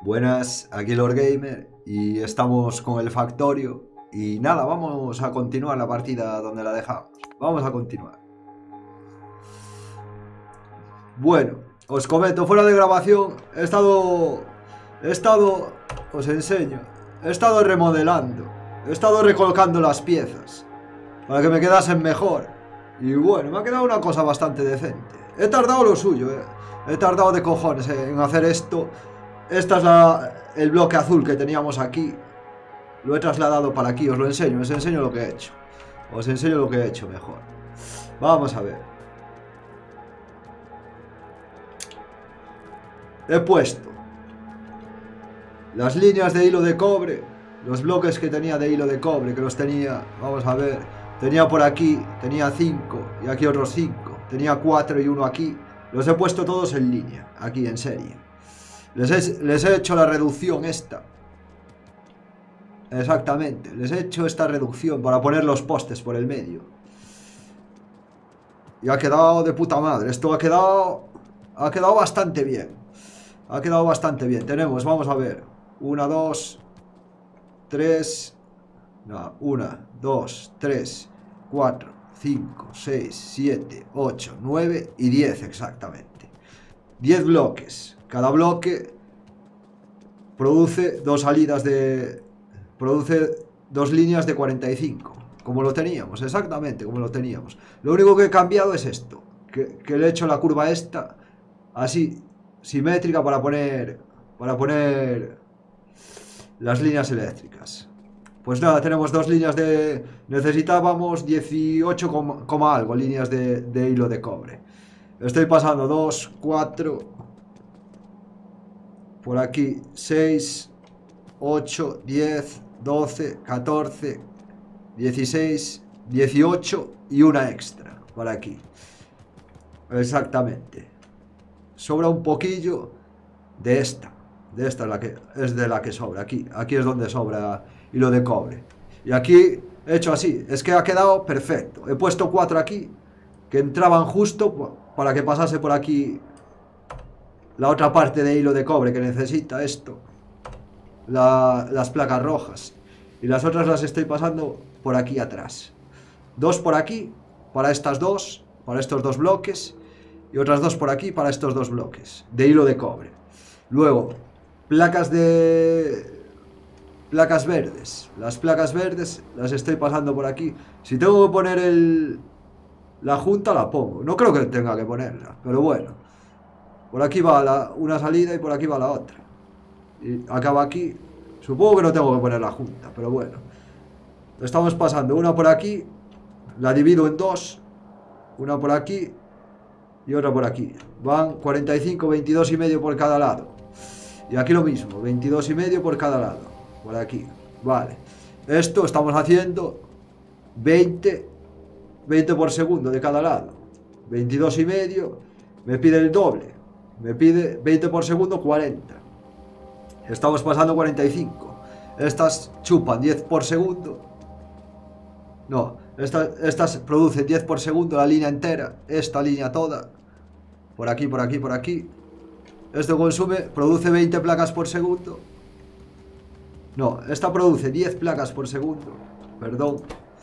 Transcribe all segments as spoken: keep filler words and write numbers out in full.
Buenas, aquí Lord Gamer y estamos con el Factorio y nada, vamos a continuar la partida donde la dejamos. Vamos a continuar. Bueno, os comento, fuera de grabación he estado... He estado... Os enseño. He estado remodelando. He estado recolocando las piezas para que me quedasen mejor. Y bueno, me ha quedado una cosa bastante decente. He tardado lo suyo, eh. He tardado de cojones en hacer esto. Esta es la, el bloque azul que teníamos aquí. Lo he trasladado para aquí, os lo enseño, os enseño lo que he hecho. Os enseño lo que he hecho mejor. Vamos a ver. He puesto las líneas de hilo de cobre, los bloques que tenía de hilo de cobre, que los tenía, vamos a ver, tenía por aquí, tenía cinco y aquí otros cinco. Tenía cuatro y uno aquí. Los he puesto todos en línea, aquí en serie. Les he, les he hecho la reducción esta. Exactamente, les he hecho esta reducción para poner los postes por el medio. Y ha quedado de puta madre. Esto ha quedado... Ha quedado bastante bien. Ha quedado bastante bien. Tenemos, vamos a ver. Una, dos, tres... No, una, dos, tres, cuatro, cinco, seis, siete, ocho, nueve y diez exactamente. diez bloques. Cada bloque produce dos salidas de... Produce dos líneas de cuarenta y cinco. Como lo teníamos, exactamente como lo teníamos. Lo único que he cambiado es esto. Que, que le he hecho la curva esta así, simétrica para poner... Para poner las líneas eléctricas. Pues nada, tenemos dos líneas de... Necesitábamos dieciocho, algo líneas de, de hilo de cobre. Estoy pasando dos, cuatro... Por aquí seis, ocho, diez, doce, catorce, dieciséis, dieciocho y una extra por aquí. Exactamente. Sobra un poquillo de esta. De esta es, la que, es de la que sobra. Aquí, aquí es donde sobra hilo de cobre. Y aquí he hecho así. Es que ha quedado perfecto. He puesto cuatro aquí que entraban justo para que pasase por aquí la otra parte de hilo de cobre que necesita esto, la, las placas rojas, y las otras las estoy pasando por aquí atrás. Dos por aquí para estas dos, para estos dos bloques, y otras dos por aquí para estos dos bloques de hilo de cobre. Luego placas de placas verdes. Las placas verdes las estoy pasando por aquí. Si tengo que poner el la junta, la pongo. No creo que tenga que ponerla, pero bueno. Por aquí va la, una salida y por aquí va la otra. Y acaba aquí. Supongo que no tengo que poner la junta, pero bueno. Estamos pasando una por aquí. La divido en dos. Una por aquí y otra por aquí. Van cuarenta y cinco, veintidós y medio por cada lado. Y aquí lo mismo, veintidós y medio por cada lado. Por aquí. Vale. Esto estamos haciendo veinte, veinte por segundo de cada lado. veintidós y medio. Me pide el doble. Me pide veinte por segundo, cuarenta. Estamos pasando cuarenta y cinco. Estas chupan diez por segundo. No, estas, estas producen diez por segundo la línea entera. Esta línea toda. Por aquí, por aquí, por aquí. Esto consume, produce veinte placas por segundo. No, esta produce diez placas por segundo. Perdón.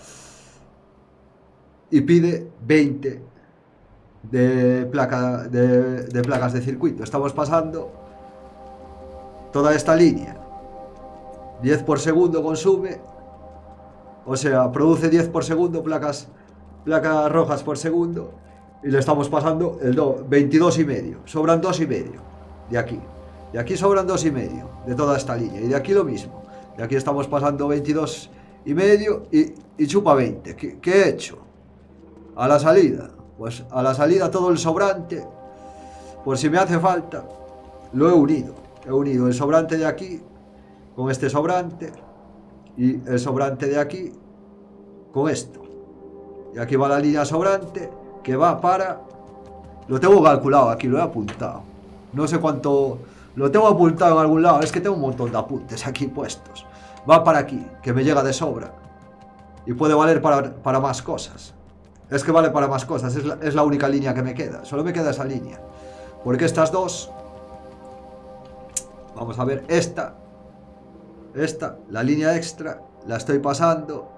Y pide veinte de, placa, de, de placas de circuito. Estamos pasando toda esta línea. diez por segundo consume. O sea, produce diez por segundo placas, placas rojas por segundo. Y le estamos pasando el do, veintidós y medio. Sobran dos y medio de aquí. De aquí sobran dos y medio de toda esta línea. Y de aquí lo mismo. De aquí estamos pasando veintidós y medio y, y chupa veinte. ¿Qué, ¿Qué he hecho? A la salida. Pues a la salida todo el sobrante, por si me hace falta, lo he unido. He unido el sobrante de aquí con este sobrante y el sobrante de aquí con esto. Y aquí va la línea sobrante que va para... Lo tengo calculado aquí, lo he apuntado. No sé cuánto... Lo tengo apuntado en algún lado, es que tengo un montón de apuntes aquí puestos. Va para aquí, que me llega de sobra. Y puede valer para, para más cosas. Es que vale para más cosas, es la, es la única línea que me queda. Solo me queda esa línea. Porque estas dos Vamos a ver, esta, esta, la línea extra, la estoy pasando.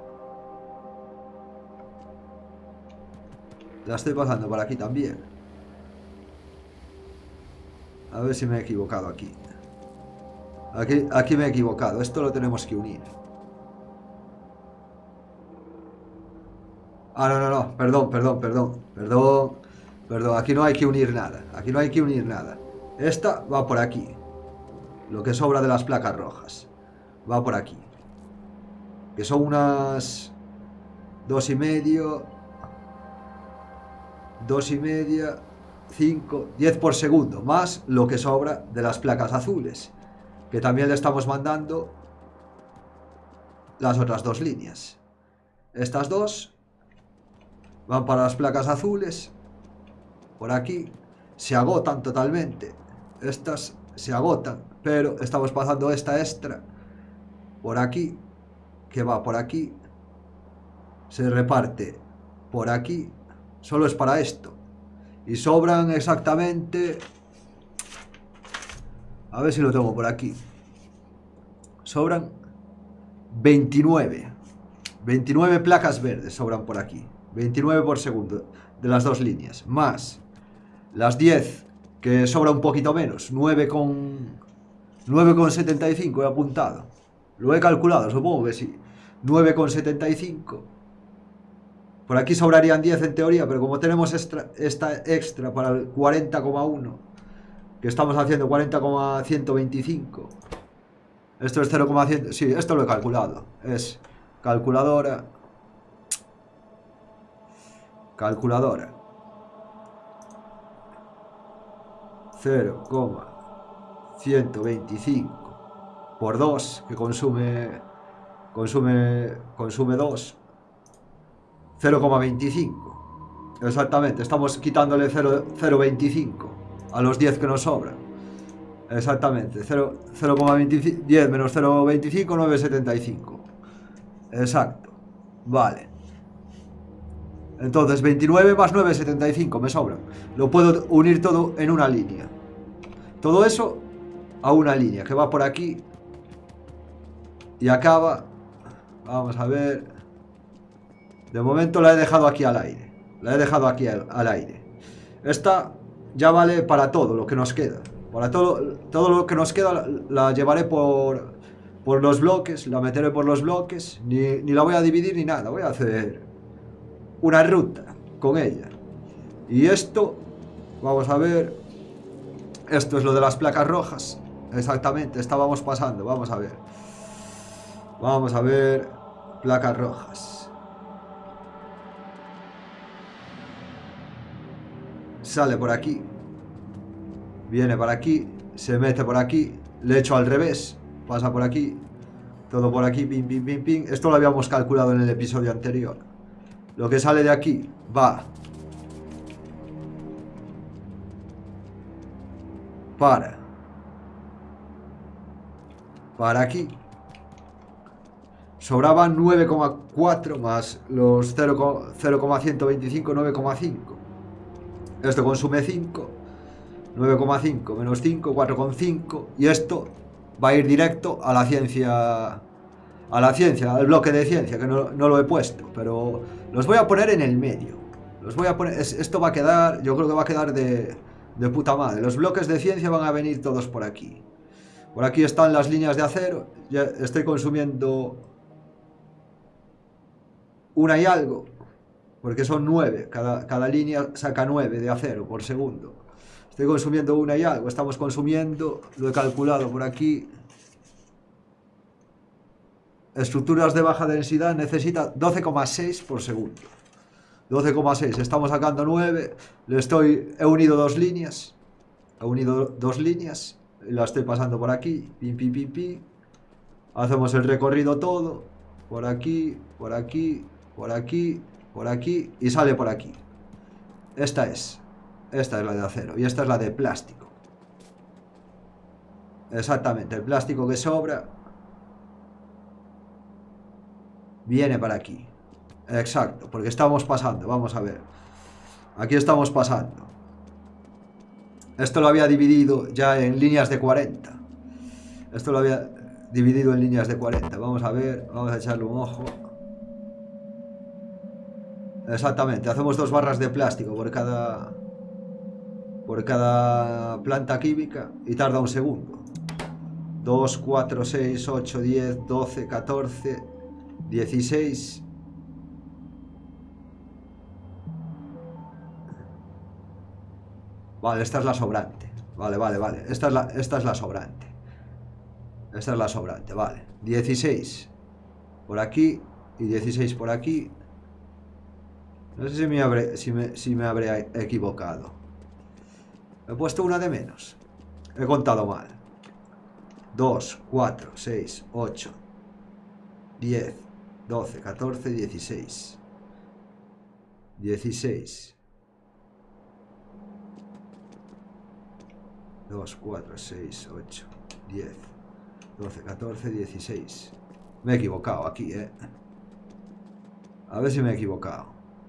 La estoy pasando por aquí también. A ver si me he equivocado aquí. Aquí, aquí me he equivocado, esto lo tenemos que unir. Ah, no, no, no, perdón, perdón, perdón, perdón, perdón, aquí no hay que unir nada, aquí no hay que unir nada. Esta va por aquí, lo que sobra de las placas rojas, va por aquí, que son unas dos y medio, dos y media, cinco, diez por segundo, más lo que sobra de las placas azules, que también le estamos mandando las otras dos líneas. Estas dos van para las placas azules. Por aquí se agotan totalmente. Estas se agotan, pero estamos pasando esta extra por aquí, que va por aquí. Se reparte por aquí. Solo es para esto. Y sobran exactamente... A ver si lo tengo por aquí. Sobran veintinueve. veintinueve placas verdes sobran por aquí. veintinueve por segundo de las dos líneas. Más las diez, que sobra un poquito menos. nueve con setenta y cinco he apuntado. Lo he calculado, supongo que sí. nueve con setenta y cinco. Por aquí sobrarían diez en teoría, pero como tenemos extra, esta extra para el cuarenta coma uno, que estamos haciendo cuarenta coma ciento veinticinco. Esto es cero coma cien. Sí, esto lo he calculado. Es calculadora. Calculadora. cero coma ciento veinticinco por dos, que consume consume consume dos. cero coma veinticinco. Exactamente, estamos quitándole cero coma veinticinco a los diez que nos sobran. Exactamente, cero coma veinticinco, diez menos cero coma veinticinco, nueve coma setenta y cinco. Exacto. Vale. Entonces veintinueve más nueve coma setenta y cinco me sobran. Lo puedo unir todo en una línea. Todo eso a una línea que va por aquí y acaba. Vamos a ver. De momento la he dejado aquí al aire. La he dejado aquí al, al aire. Esta ya vale para todo lo que nos queda. Para todo, todo lo que nos queda la, la llevaré por, por los bloques. La meteré por los bloques. Ni, ni la voy a dividir ni nada. Voy a hacer una ruta con ella. Y esto, vamos a ver. Esto es lo de las placas rojas. Exactamente, estábamos pasando. Vamos a ver. Vamos a ver. Placas rojas. Sale por aquí. Viene por aquí. Se mete por aquí. Le echo al revés. Pasa por aquí. Todo por aquí. Pim, pim, pim, pim. Esto lo habíamos calculado en el episodio anterior. Lo que sale de aquí va para para aquí. Sobraban nueve coma cuatro más los cero coma ciento veinticinco, nueve coma cinco. Esto consume cinco. nueve coma cinco menos cinco, cuatro coma cinco. Y esto va a ir directo a la ciencia. A la ciencia, al bloque de ciencia, que no, no lo he puesto. Pero los voy a poner en el medio. Los voy a poner. Es, esto va a quedar. Yo creo que va a quedar de, de puta madre. Los bloques de ciencia van a venir todos por aquí. Por aquí están las líneas de acero. Ya estoy consumiendo una y algo. Porque son nueve. Cada, cada línea saca nueve de acero por segundo. Estoy consumiendo una y algo. Estamos consumiendo. Lo he calculado por aquí. Estructuras de baja densidad necesita doce coma seis por segundo. doce coma seis. Estamos sacando nueve. Le estoy. He unido dos líneas. He unido dos líneas. Y la estoy pasando por aquí. Pim, pim, pim, pim. Hacemos el recorrido todo. Por aquí. Por aquí. Por aquí. Por aquí. Y sale por aquí. Esta es. Esta es la de acero. Y esta es la de plástico. Exactamente. El plástico que sobra viene para aquí. Exacto, porque estamos pasando. Vamos a ver. Aquí estamos pasando. Esto lo había dividido ya en líneas de cuarenta. Esto lo había dividido en líneas de cuarenta. Vamos a ver, vamos a echarle un ojo. Exactamente, hacemos dos barras de plástico por cada por cada planta química y tarda un segundo. Dos, cuatro, seis, ocho, diez, doce, catorce, dieciséis. Vale, esta es la sobrante. Vale, vale, vale. Esta es la, esta es la sobrante. Esta es la sobrante, vale. dieciséis por aquí y dieciséis por aquí. No sé si me habré, si me, si me habré equivocado. He puesto una de menos. He contado mal. dos, cuatro, seis, ocho, diez, doce, catorce, dieciséis. dieciséis. dos, cuatro, seis, ocho, diez, doce, catorce, dieciséis. Me he equivocado aquí, ¿eh? A ver si me he equivocado.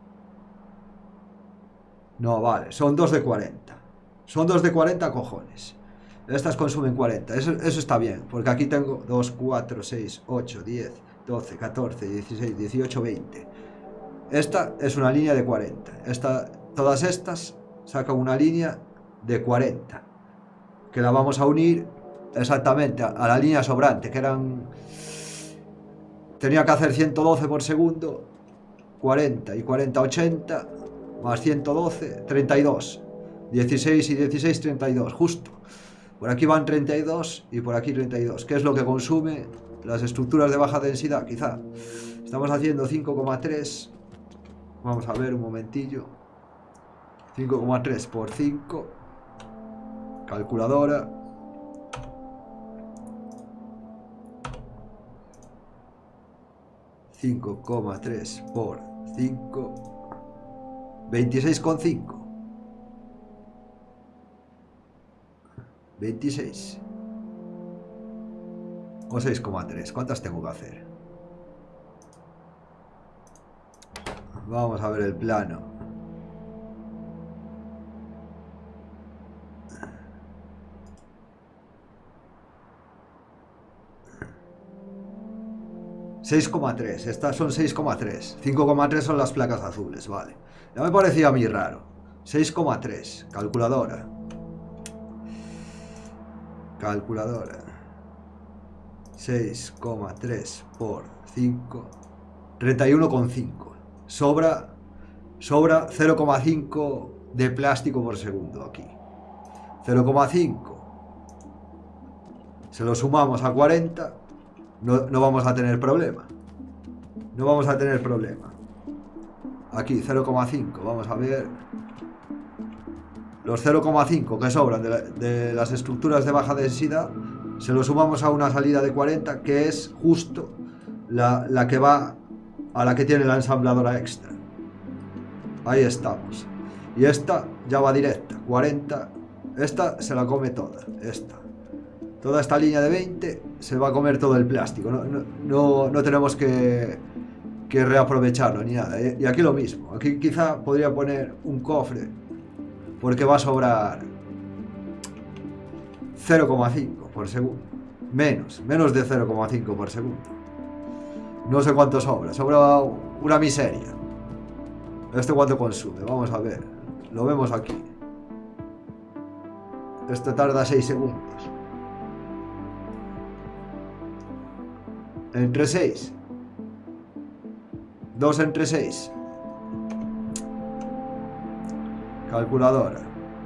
No, vale, son dos de cuarenta. Son dos de cuarenta, cojones. Estas consumen cuarenta. Eso, eso está bien, porque aquí tengo dos, cuatro, seis, ocho, diez, doce, catorce, dieciséis, dieciocho, veinte. Esta es una línea de cuarenta. Esta, todas estas sacan una línea de cuarenta, que la vamos a unir exactamente a, a la línea sobrante, que eran... Tenía que hacer ciento doce por segundo, cuarenta y cuarenta, ochenta, más ciento doce, treinta y dos. dieciséis y dieciséis, treinta y dos, justo. Por aquí van treinta y dos y por aquí treinta y dos. ¿Qué es lo que consume las estructuras de baja densidad? Quizá. Estamos haciendo cinco coma tres. Vamos a ver un momentillo. cinco coma tres por cinco. Calculadora. cinco coma tres por cinco. veintiséis coma cinco. veintiséis. O seis coma tres. ¿Cuántas tengo que hacer? Vamos a ver el plano. seis coma tres. Estas son seis coma tres. cinco coma tres son las placas azules, vale. Ya me parecía a mí raro. seis coma tres. Calculadora. Calculadora. seis coma tres por cinco. treinta y uno coma cinco. Sobra, sobra cero coma cinco de plástico por segundo aquí. cero coma cinco. Se lo sumamos a cuarenta. No, no vamos a tener problema. No vamos a tener problema. Aquí cero coma cinco. Vamos a ver. Los cero coma cinco que sobran de, la, de las estructuras de baja densidad, se lo sumamos a una salida de cuarenta, que es justo la, la que va a la que tiene la ensambladora extra. Ahí estamos. Y esta ya va directa, cuarenta. Esta se la come toda. Esta. Toda esta línea de veinte se va a comer todo el plástico. No, no, no, no tenemos que, que reaprovecharlo ni nada. Y aquí lo mismo. Aquí quizá podría poner un cofre, porque va a sobrar cero coma cinco por segundo. Menos, menos de cero coma cinco por segundo. No sé cuánto sobra. Sobra una miseria. ¿Este cuánto consume? Vamos a ver. Lo vemos aquí. Esto tarda seis segundos. Entre seis. dos entre seis. Calculadora.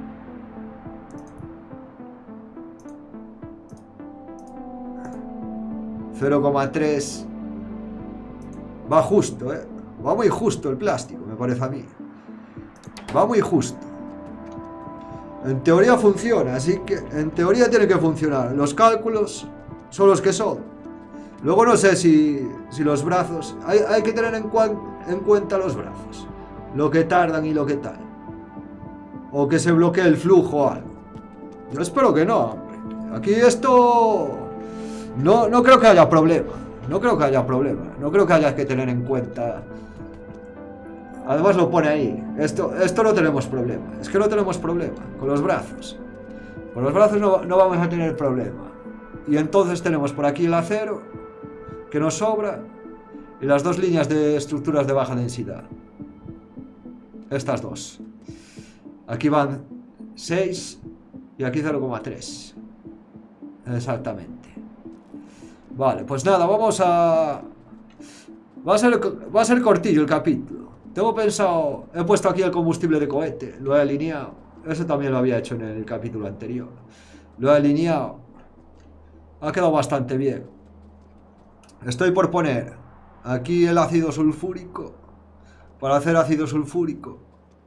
cero coma tres. Va justo, ¿eh? Va muy justo el plástico, me parece a mí. Va muy justo. En teoría funciona, así que en teoría tiene que funcionar. Los cálculos son los que son. Luego no sé si, si los brazos... Hay, hay que tener en, en cuenta los brazos. Lo que tardan y lo que tal. O que se bloquee el flujo o algo. Yo espero que no, hombre. Aquí esto... No, no creo que haya problema. No creo que haya problema. No creo que haya que tener en cuenta... Además lo pone ahí. Esto, esto no tenemos problema. Es que no tenemos problema. Con los brazos. Con los brazos no, no vamos a tener problema. Y entonces tenemos por aquí el acero, que nos sobra, y las dos líneas de estructuras de baja densidad. Estas dos. Aquí van seis y aquí cero coma tres. Exactamente. Vale, pues nada, vamos a... Va a ser, va a ser cortillo el capítulo. Tengo pensado... He puesto aquí el combustible de cohete. Lo he alineado. Eso también lo había hecho en el capítulo anterior. Lo he alineado. Ha quedado bastante bien. Estoy por poner aquí el ácido sulfúrico. Para hacer ácido sulfúrico.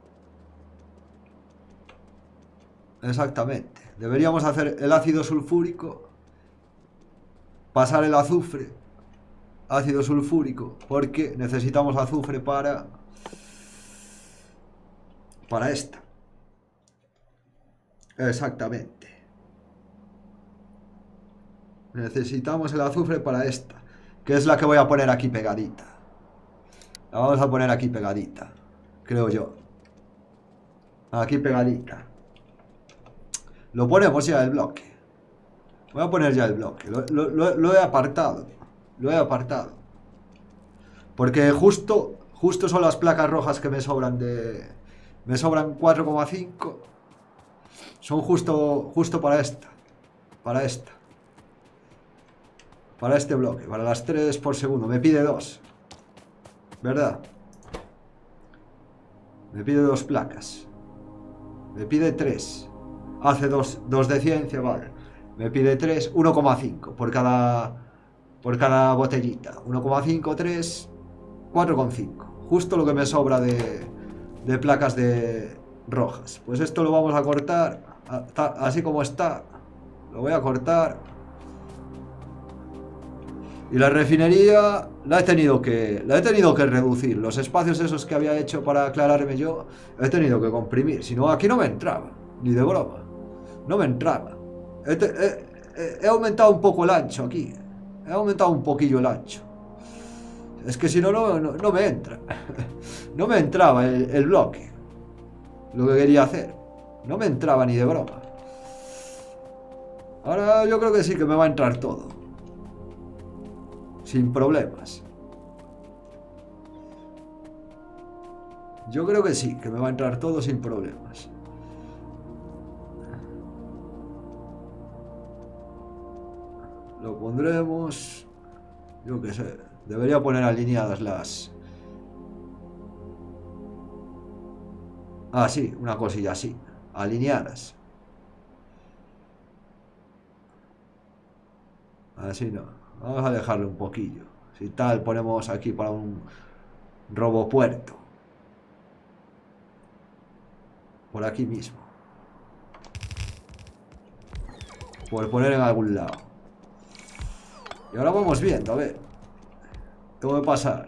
Exactamente. Deberíamos hacer el ácido sulfúrico. Pasar el azufre. Ácido sulfúrico. Porque necesitamos azufre para... Para esta. Exactamente. Necesitamos el azufre para esta. Que es la que voy a poner aquí pegadita. La vamos a poner aquí pegadita. Creo yo. Aquí pegadita. Lo ponemos ya el bloque. Voy a poner ya el bloque. Lo, lo, lo, lo he apartado. Lo he apartado. Porque justo, justo son las placas rojas que me sobran de... Me sobran cuatro coma cinco. Son justo, justo para esta. Para esta. Para este bloque. Para las tres por segundo. Me pide dos. ¿Verdad? Me pide dos placas. Me pide tres. Hace dos, dos de ciencia, vale. Me pide tres, uno coma cinco por cada por cada botellita. uno coma cinco, tres, cuatro coma cinco. Justo lo que me sobra de, de placas de rojas. Pues esto lo vamos a cortar así como está. Lo voy a cortar. Y la refinería la he tenido que la he tenido que reducir. Los espacios esos que había hecho para aclararme yo, he tenido que comprimir. Si no, aquí no me entraba. Ni de broma. No me entraba. He, he, he aumentado un poco el ancho aquí. He aumentado un poquillo el ancho. Es que si no, no, no, no me entra. No me entraba el, el bloque. Lo que quería hacer. No me entraba ni de broma. Ahora yo creo que sí que me va a entrar todo. Sin problemas. Yo creo que sí, que me va a entrar todo sin problemas. Lo pondremos... Yo qué sé. Debería poner alineadas las... Ah, sí, una cosilla así. Alineadas. Así no. Vamos a dejarlo un poquillo. Si tal, ponemos aquí para un robopuerto. Por aquí mismo. Por poner en algún lado. Y ahora vamos viendo, a ver. Tengo que pasar.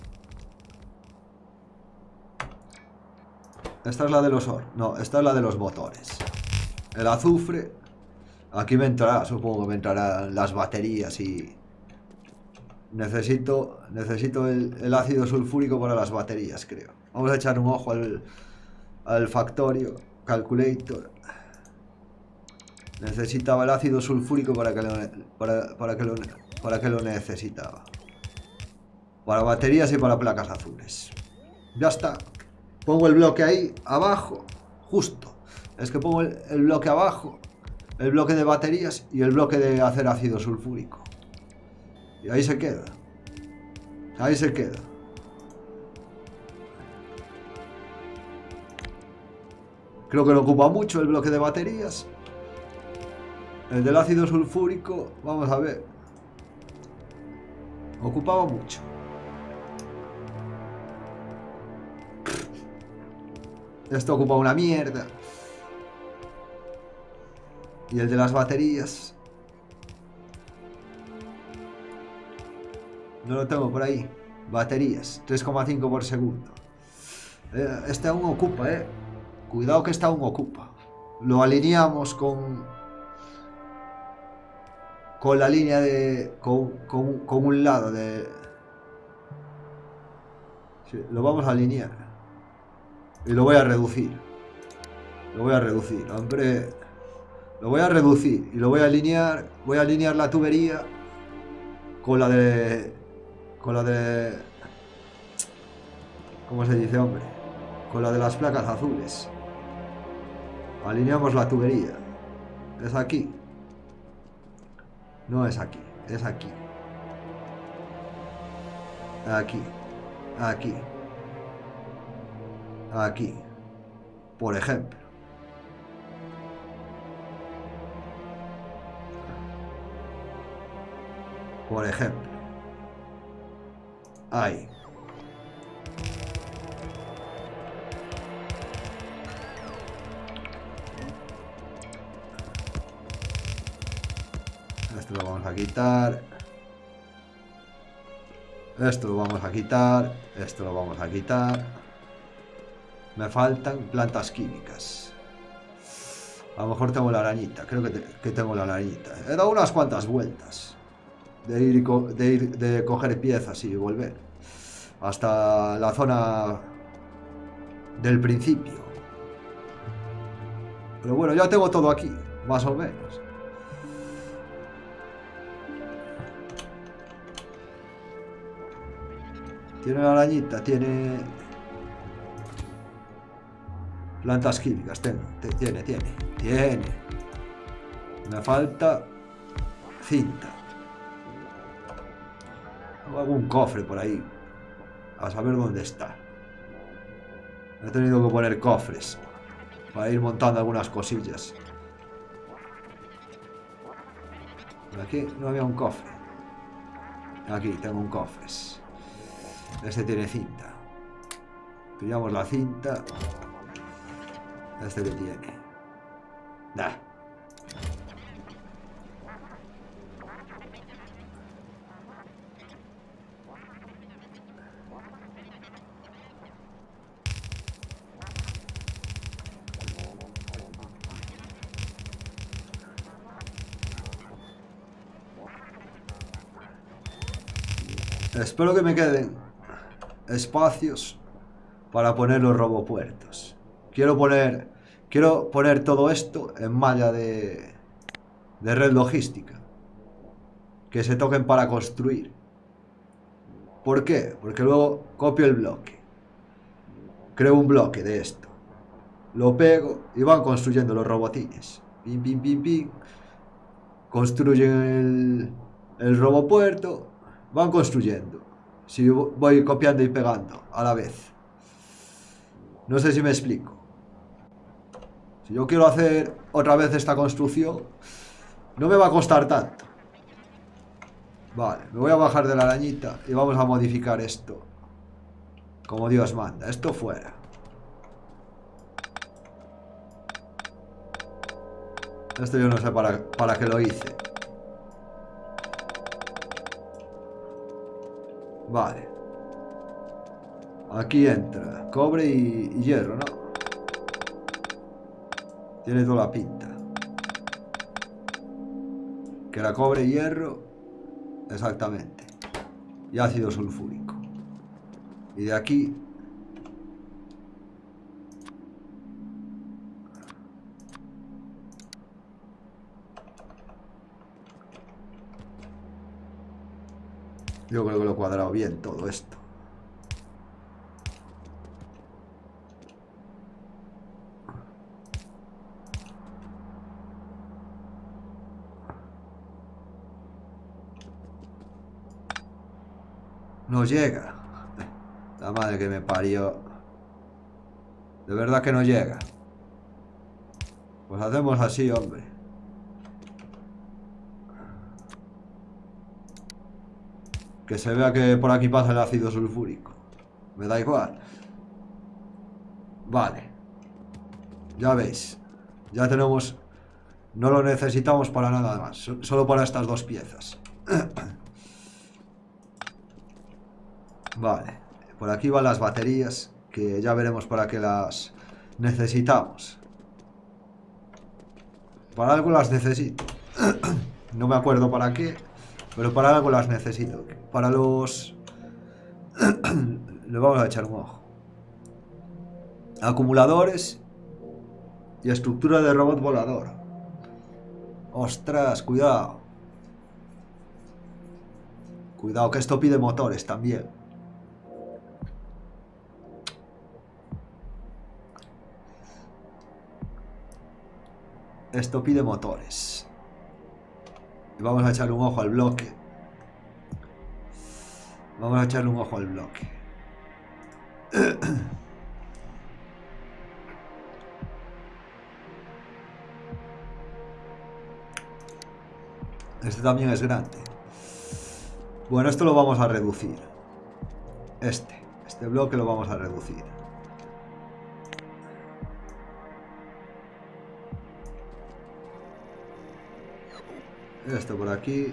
Esta es la de los... No, esta es la de los motores. El azufre. Aquí me entrará, supongo que me entrarán las baterías y... Necesito... Necesito el, el ácido sulfúrico para las baterías, creo. Vamos a echar un ojo al... Al factorio. Calculator. Necesitaba el ácido sulfúrico para que lo... Para, para que lo... ¿Para qué lo necesitaba? Para baterías y para placas azules. Ya está. Pongo el bloque ahí, abajo. Justo. Es que pongo el, el bloque abajo. El bloque de baterías y el bloque de hacer ácido sulfúrico. Y ahí se queda. Ahí se queda. Creo que no ocupa mucho el bloque de baterías. El del ácido sulfúrico, vamos a ver. Ocupaba mucho. Esto ocupa una mierda. Y el de las baterías. No lo tengo por ahí. Baterías, tres coma cinco por segundo. Eh, este aún ocupa, eh. Cuidado que este aún ocupa. Lo alineamos con... Con la línea de... Con, con, con un lado de... Sí, lo vamos a alinear. Y lo voy a reducir. Lo voy a reducir. Hombre... Lo voy a reducir y lo voy a alinear. Voy a alinear la tubería con la de... Con la de... ¿Cómo se dice, hombre? Con la de las placas azules. Alineamos la tubería. Es aquí. No es aquí, es aquí. Aquí. Aquí. Aquí. Por ejemplo. Por ejemplo. Ahí. Esto lo vamos a quitar. Esto lo vamos a quitar. Esto lo vamos a quitar. Me faltan plantas químicas. A lo mejor tengo la arañita. Creo que, te, que tengo la arañita. He dado unas cuantas vueltas. De ir, y co de, ir de coger piezas y volver. Hasta la zona del principio. Pero bueno, ya tengo todo aquí. Más o menos. Tiene la arañita, tiene... Plantas químicas, tiene, tiene, tiene, tiene. Me falta cinta. O algún cofre por ahí. A saber dónde está. He tenido que poner cofres para ir montando algunas cosillas. Por aquí no había un cofre. Aquí tengo un cofre. Este tiene cinta. Pillamos la cinta. Este que tiene. Nah. Espero que me queden espacios para poner los robopuertos. Quiero poner, quiero poner todo esto en malla de, de red logística. Que se toquen para construir. ¿Por qué? Porque luego copio el bloque. Creo un bloque de esto. Lo pego y van construyendo los robotines. Pim, pim, pim, pim. Construyen el, el robopuerto. Van construyendo. Si voy copiando y pegando a la vez. No sé si me explico. Si yo quiero hacer otra vez esta construcción, no me va a costar tanto. Vale, me voy a bajar de la arañita y vamos a modificar esto como Dios manda. Esto fuera. Esto yo no sé para, para qué lo hice. Vale. Aquí entra cobre y, y hierro, ¿no? Tiene toda la pinta. Que era cobre y hierro. Exactamente. Y ácido sulfúrico. Y de aquí... Yo creo que lo he cuadrado bien todo esto. No llega. La madre que me parió. De verdad que no llega. Pues hacemos así, hombre. Que se vea que por aquí pasa el ácido sulfúrico. Me da igual. Vale. Ya veis. Ya tenemos... No lo necesitamos para nada más. Solo para estas dos piezas. Vale. Por aquí van las baterías. Que ya veremos para qué las necesitamos. Para algo las necesito. No me acuerdo para qué. Pero para algo las necesito. Para los... Le vamos a echar un ojo. Acumuladores y estructura de robot volador. Ostras, cuidado. Cuidado que esto pide motores también. Esto pide motores. Y vamos a echarle un ojo al bloque. Vamos a echarle un ojo al bloque. Este también es grande. Bueno, esto lo vamos a reducir. Este. Este bloque lo vamos a reducir. Esto por aquí.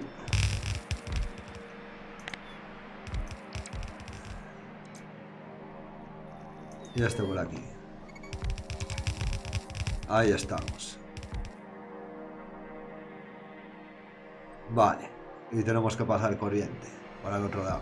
Y este por aquí. Ahí estamos. Vale. Y tenemos que pasar corriente para el otro lado.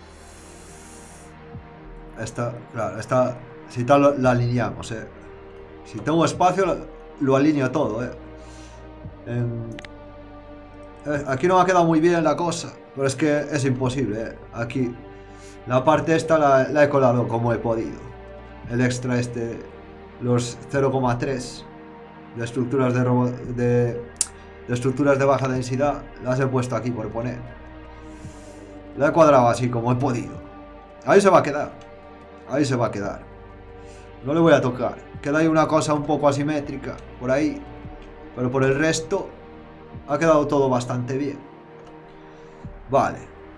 Esta, claro, esta, si tal la alineamos, eh. Si tengo espacio, lo, lo alineo todo, eh. En, eh. Aquí no me ha quedado muy bien la cosa, pero es que es imposible, eh. Aquí, la parte esta la, la he colado como he podido. El extra este, los cero coma tres de estructuras de, robo, de, de estructuras de baja densidad, las he puesto aquí por poner. La he cuadrado así como he podido. Ahí se va a quedar. Ahí se va a quedar. No le voy a tocar. Queda ahí una cosa un poco asimétrica por ahí, pero por el resto ha quedado todo bastante bien. Vale.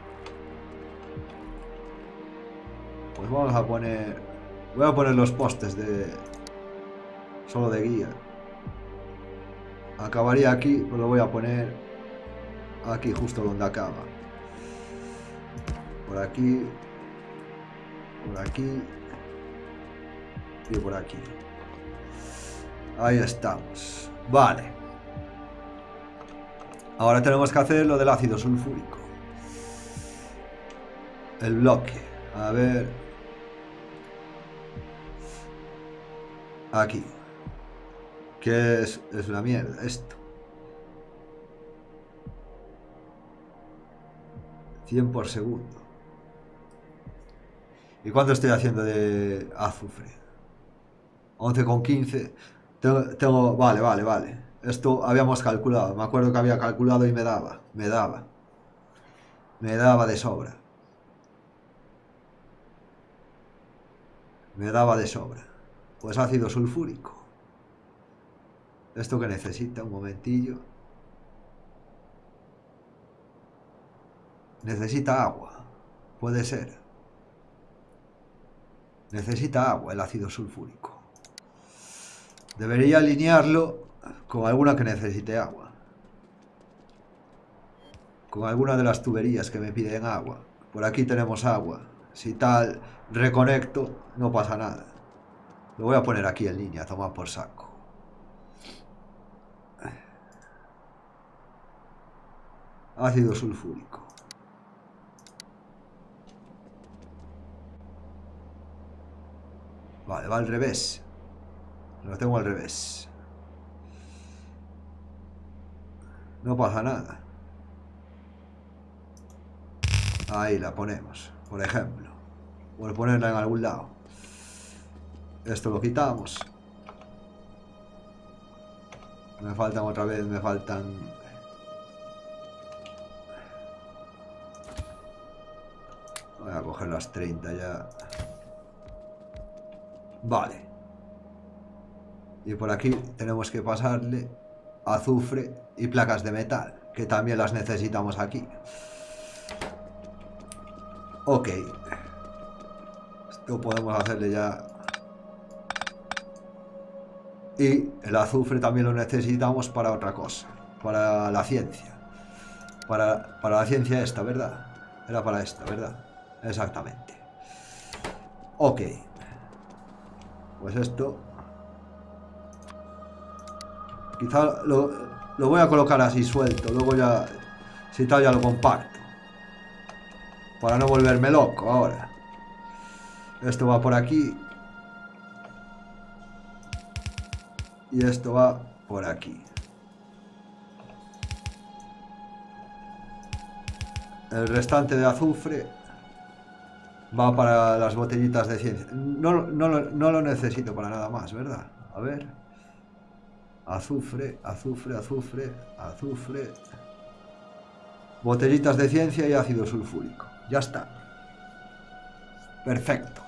Pues vamos a poner... Voy a poner los postes de... Solo de guía. Acabaría aquí, pero lo voy a poner aquí, justo donde acaba. Por aquí. Por aquí. Y por aquí. Ahí estamos. Vale. Ahora tenemos que hacer lo del ácido sulfúrico. El bloque. A ver... Aquí. ¿Qué es? Es una mierda esto. cien por segundo. ¿Y cuánto estoy haciendo de azufre? once con quince. Tengo, tengo... Vale, vale, vale. Esto habíamos calculado. Me acuerdo que había calculado y me daba. Me daba. Me daba de sobra. Me daba de sobra. Pues ácido sulfúrico. Esto que necesita, un momentillo. Necesita agua. Puede ser. Necesita agua el ácido sulfúrico. Debería alinearlo con alguna que necesite agua. Con alguna de las tuberías que me piden agua. Por aquí tenemos agua. Si tal reconecto, no pasa nada. Lo voy a poner aquí en línea, toma por saco. Ácido sulfúrico. Vale, va al revés. Lo tengo al revés. No pasa nada. Ahí la ponemos, por ejemplo. Por ponerla en algún lado. Esto lo quitamos. Me faltan otra vez, me faltan... Voy a coger las treinta ya. Vale. Y por aquí tenemos que pasarle azufre y placas de metal, que también las necesitamos aquí. Ok. Esto podemos hacerle ya. Y el azufre también lo necesitamos para otra cosa. Para la ciencia. Para, para la ciencia esta, ¿verdad? Era para esta, ¿verdad? Exactamente. Ok. Pues esto... Quizá lo, lo voy a colocar así suelto. Luego ya... Si tal ya lo comparto. Para no volverme loco ahora. Esto va por aquí. Y esto va por aquí. El restante de azufre va para las botellitas de ciencia. No, no, no lo necesito para nada más, ¿verdad? A ver. Azufre, azufre, azufre, azufre. Botellitas de ciencia y ácido sulfúrico. Ya está. Perfecto.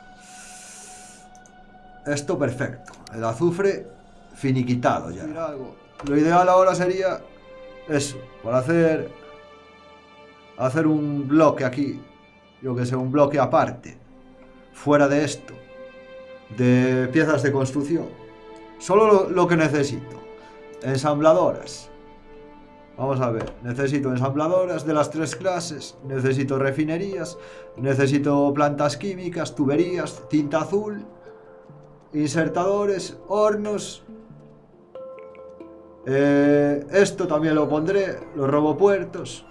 Esto perfecto. El azufre finiquitado ya. Lo ideal ahora sería eso, para hacer hacer un bloque aquí, yo que sé, un bloque aparte, fuera de esto, de piezas de construcción. Solo lo, lo que necesito. Ensambladoras. Vamos a ver, necesito ensambladoras de las tres clases, necesito refinerías, necesito plantas químicas, tuberías, tinta azul, insertadores, hornos. Eh, esto también lo pondré, los robopuertos.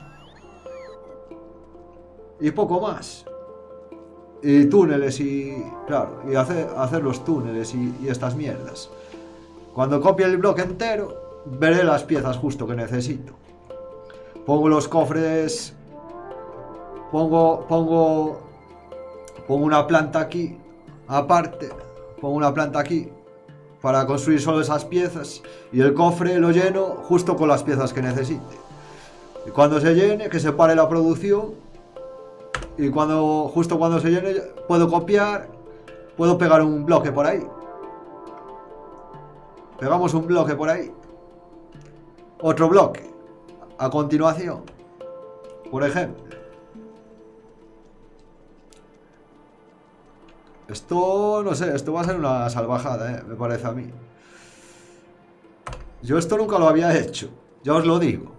Y poco más. Y túneles y... Claro, y hacer, hacer los túneles y, y estas mierdas. Cuando copie el bloque entero, veré las piezas justo que necesito. Pongo los cofres... Pongo... Pongo... Pongo una planta aquí, aparte. Pongo una planta aquí para construir solo esas piezas. Y el cofre lo lleno justo con las piezas que necesite. Y cuando se llene, que se pare la producción. Y cuando, justo cuando se llene, puedo copiar, puedo pegar un bloque por ahí. Pegamos un bloque por ahí. Otro bloque. A continuación. Por ejemplo. Esto, no sé, esto va a ser una salvajada, ¿eh? Me parece a mí. Yo esto nunca lo había hecho. Ya os lo digo.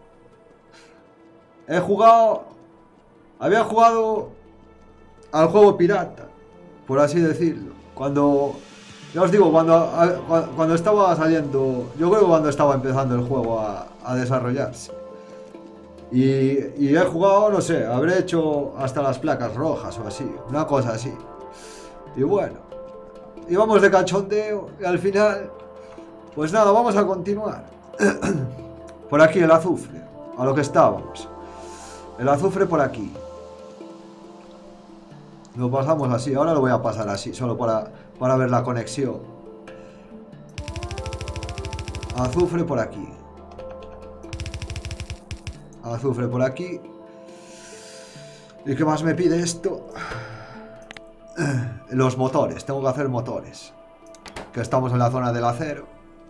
He jugado... Había jugado al juego pirata, por así decirlo. Cuando, ya os digo, cuando, a, cuando estaba saliendo, yo creo que cuando estaba empezando el juego a, a desarrollarse. Y, y he jugado, no sé, habré hecho hasta las placas rojas o así, una cosa así. Y bueno, íbamos de cachondeo y al final, pues nada, vamos a continuar. Por aquí el azufre, a lo que estábamos. El azufre por aquí. Lo pasamos así, ahora lo voy a pasar así, solo para, para ver la conexión. Azufre por aquí. Azufre por aquí. ¿Y qué más me pide esto? Los motores, tengo que hacer motores. Que estamos en la zona del acero.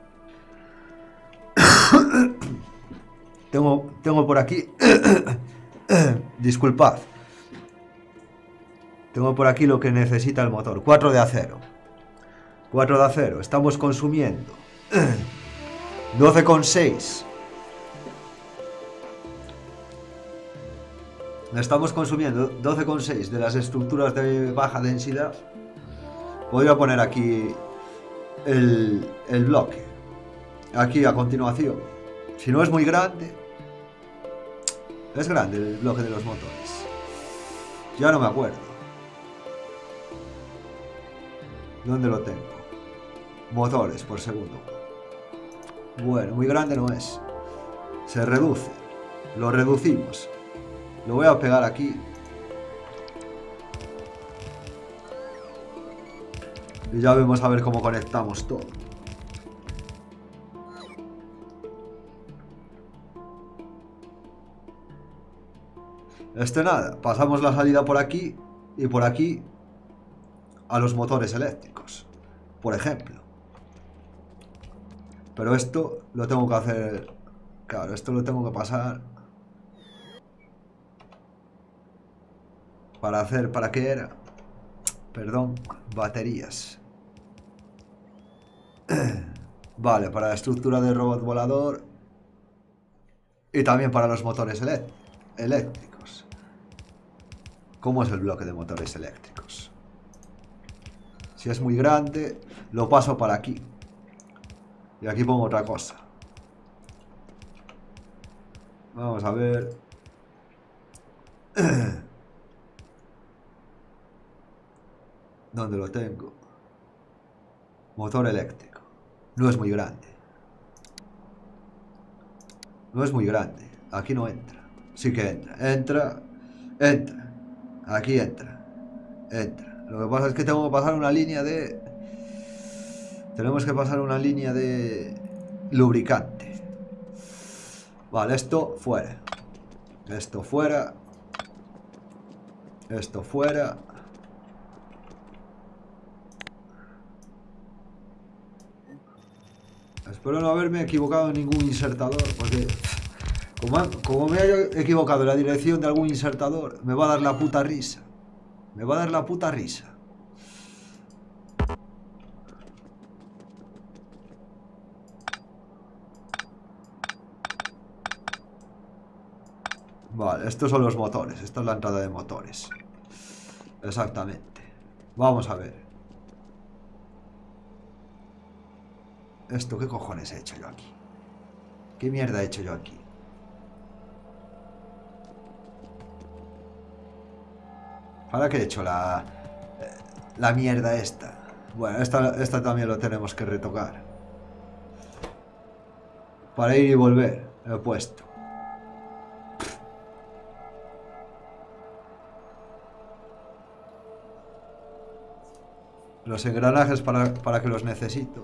Tengo, tengo por aquí... Disculpad. Tengo por aquí lo que necesita el motor. cuatro de acero. cuatro de acero. Estamos consumiendo doce coma seis. Estamos consumiendo doce coma seis de las estructuras de baja densidad. Podría poner aquí el, el bloque. Aquí a continuación. Si no es muy grande. Es grande el bloque de los motores. Ya no me acuerdo. ¿Dónde lo tengo? Motores por segundo. Bueno, muy grande no es. Se reduce. Lo reducimos. Lo voy a pegar aquí. Y ya vemos a ver cómo conectamos todo. Este nada, pasamos la salida por aquí y por aquí a los motores eléctricos, por ejemplo. Pero esto lo tengo que hacer... Claro, esto lo tengo que pasar... Para hacer... ¿Para qué era? Perdón, baterías. Vale, para la estructura del robot volador. Y también para los motores eléctricos. ¿Cómo es el bloque de motores eléctricos? Si es muy grande, lo paso para aquí. Y aquí pongo otra cosa. Vamos a ver. ¿Dónde lo tengo? Motor eléctrico. No es muy grande. No es muy grande. Aquí no entra. Sí que entra. Entra Entra. Aquí entra. Entra. Lo que pasa es que tengo que pasar una línea de... Tenemos que pasar una línea de... lubricante. Vale, esto fuera. Esto fuera. Esto fuera. Espero no haberme equivocado en ningún insertador, porque como, como me haya equivocado en la dirección de algún insertador, me va a dar la puta risa. Me va a dar la puta risa. Vale, estos son los motores. Esta es la entrada de motores. Exactamente. Vamos a ver. ¿Esto qué cojones he hecho yo aquí? ¿Qué mierda he hecho yo aquí? ¿Para qué he hecho la... la mierda esta? Bueno, esta, esta también lo tenemos que retocar. Para ir y volver, he puesto. Los engranajes para, para que los necesito.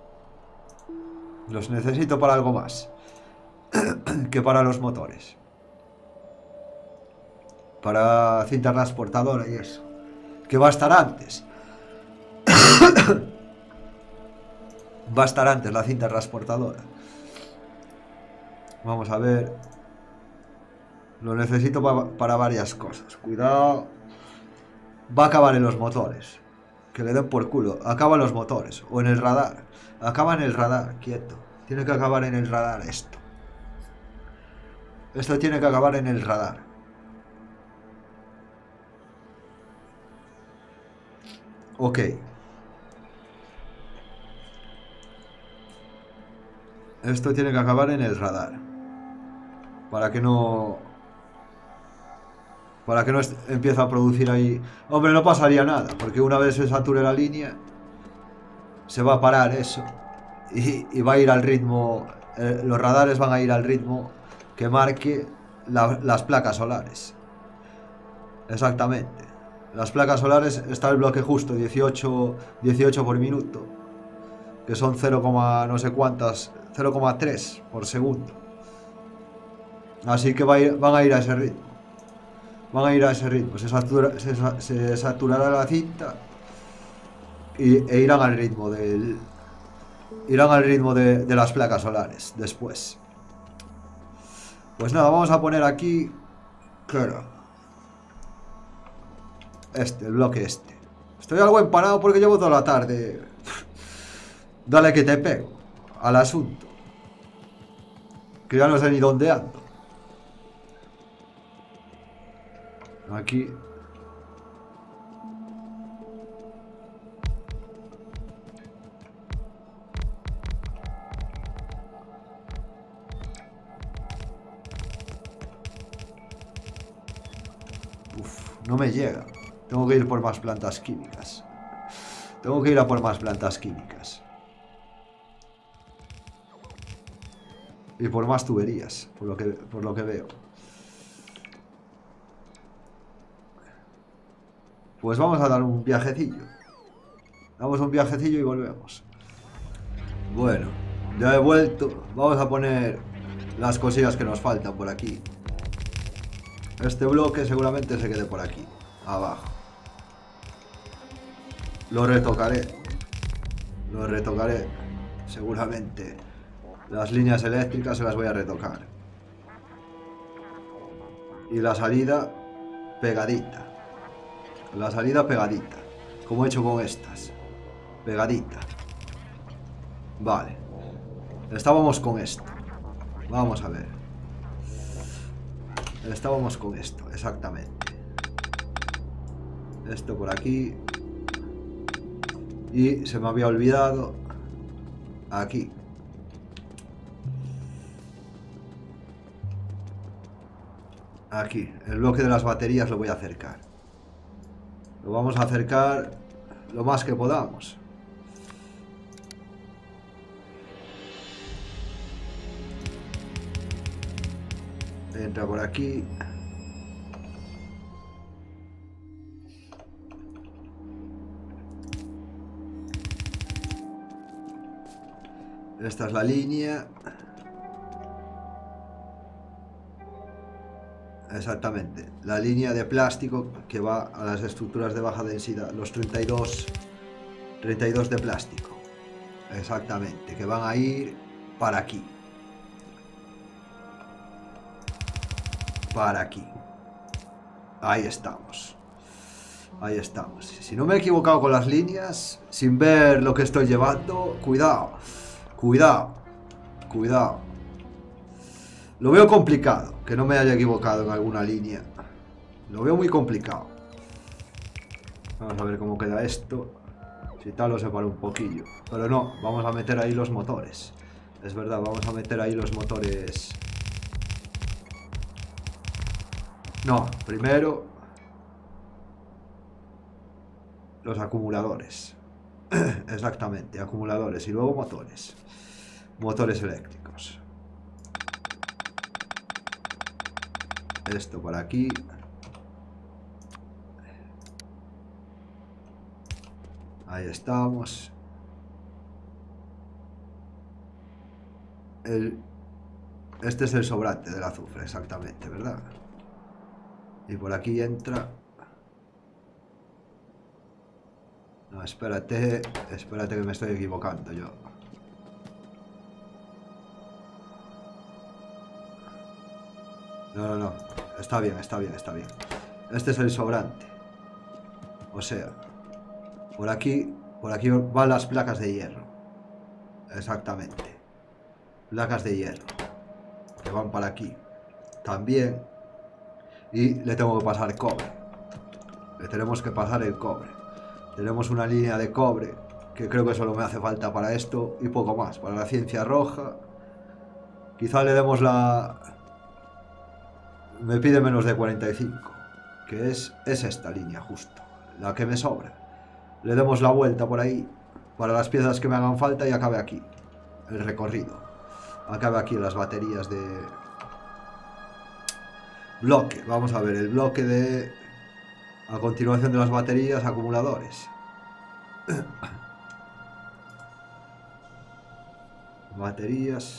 Los necesito para algo más que para los motores. Para cinta transportadora y eso. Que va a estar antes. Va a estar antes la cinta transportadora. Vamos a ver. Lo necesito pa para varias cosas. Cuidado. Va a acabar en los motores. Que le den por culo. Acaba en los motores. O en el radar. Acaba en el radar. Quieto. Tiene que acabar en el radar esto. Esto tiene que acabar en el radar. Ok. Esto tiene que acabar en el radar. Para que no... Para que no empiece a producir ahí... Hombre, no pasaría nada. Porque una vez se sature la línea... Se va a parar eso. Y, y va a ir al ritmo... Eh, los radares van a ir al ritmo que marque la, las placas solares. Exactamente. Las placas solares está el bloque justo, dieciocho, dieciocho por minuto. Que son cero, no sé cuántas... cero coma tres por segundo. Así que va a ir, van a ir a ese ritmo. Van a ir a ese ritmo. Se, satura, se, se saturará la cinta. Y, e irán al ritmo del... Irán al ritmo de, de las placas solares después. Pues nada, vamos a poner aquí... Claro. Este, el bloque este. Estoy algo empanado porque llevo toda la tarde. Dale que te pego al asunto. Que ya no sé ni dónde ando. Aquí. Uf, no me llega. Tengo que ir por más plantas químicas. Tengo que ir a por más plantas químicas. Y por más tuberías, por lo que, por lo que veo. Pues vamos a dar un viajecillo. Damos un viajecillo y volvemos. Bueno, ya he vuelto. Vamos a poner las cosillas que nos faltan por aquí. Este bloque seguramente se quede por aquí, abajo. Lo retocaré. Lo retocaré. Seguramente. Las líneas eléctricas se las voy a retocar. Y la salida pegadita. La salida pegadita. Como he hecho con estas. Pegadita. Vale. Estábamos con esto. Vamos a ver. Estábamos con esto, exactamente. Esto por aquí. Y se me había olvidado. Aquí. Aquí, el bloque de las baterías lo voy a acercar. Lo vamos a acercar lo más que podamos. Entra por aquí. Esta es la línea. Exactamente. La línea de plástico que va a las estructuras de baja densidad. Los treinta y dos, treinta y dos de plástico. Exactamente. Que van a ir para aquí. Para aquí. Ahí estamos. Ahí estamos. Si no me he equivocado con las líneas, sin ver lo que estoy llevando, cuidado. Cuidado. Cuidado. Lo veo complicado, que no me haya equivocado en alguna línea. Lo veo muy complicado. Vamos a ver cómo queda esto. Si tal lo separo un poquillo. Pero no, vamos a meter ahí los motores. Es verdad, vamos a meter ahí los motores. No, primero los acumuladores. Exactamente, acumuladores y luego motores. Motores eléctricos. Esto por aquí. Ahí estamos. El, este es el sobrante del azufre, exactamente, ¿verdad? Y por aquí entra... No, espérate, espérate que me estoy equivocando yo. No, no, no. Está bien, está bien, está bien. Este es el sobrante. O sea, por aquí, por aquí van las placas de hierro. Exactamente. Placas de hierro. Que van para aquí. También. Y le tengo que pasar cobre. Le tenemos que pasar el cobre. Tenemos una línea de cobre, que creo que solo me hace falta para esto y poco más. Para la ciencia roja. Quizá le demos la... Me pide menos de cuarenta y cinco. Que es, es esta línea justo. La que me sobra. Le demos la vuelta por ahí. Para las piezas que me hagan falta y acabe aquí. El recorrido. Acabe aquí las baterías de... Bloque. Vamos a ver el bloque de... A continuación de las baterías, acumuladores. Baterías.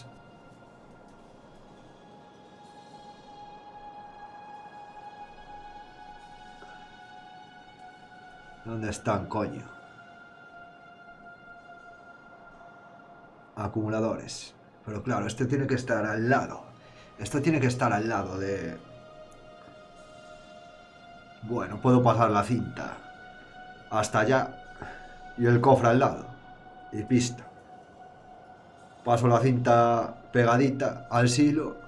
¿Dónde están, coño? Acumuladores. Pero claro, este tiene que estar al lado. Esto tiene que estar al lado de... Bueno, puedo pasar la cinta hasta allá y el cofre al lado. Y pista. Paso la cinta pegadita al silo.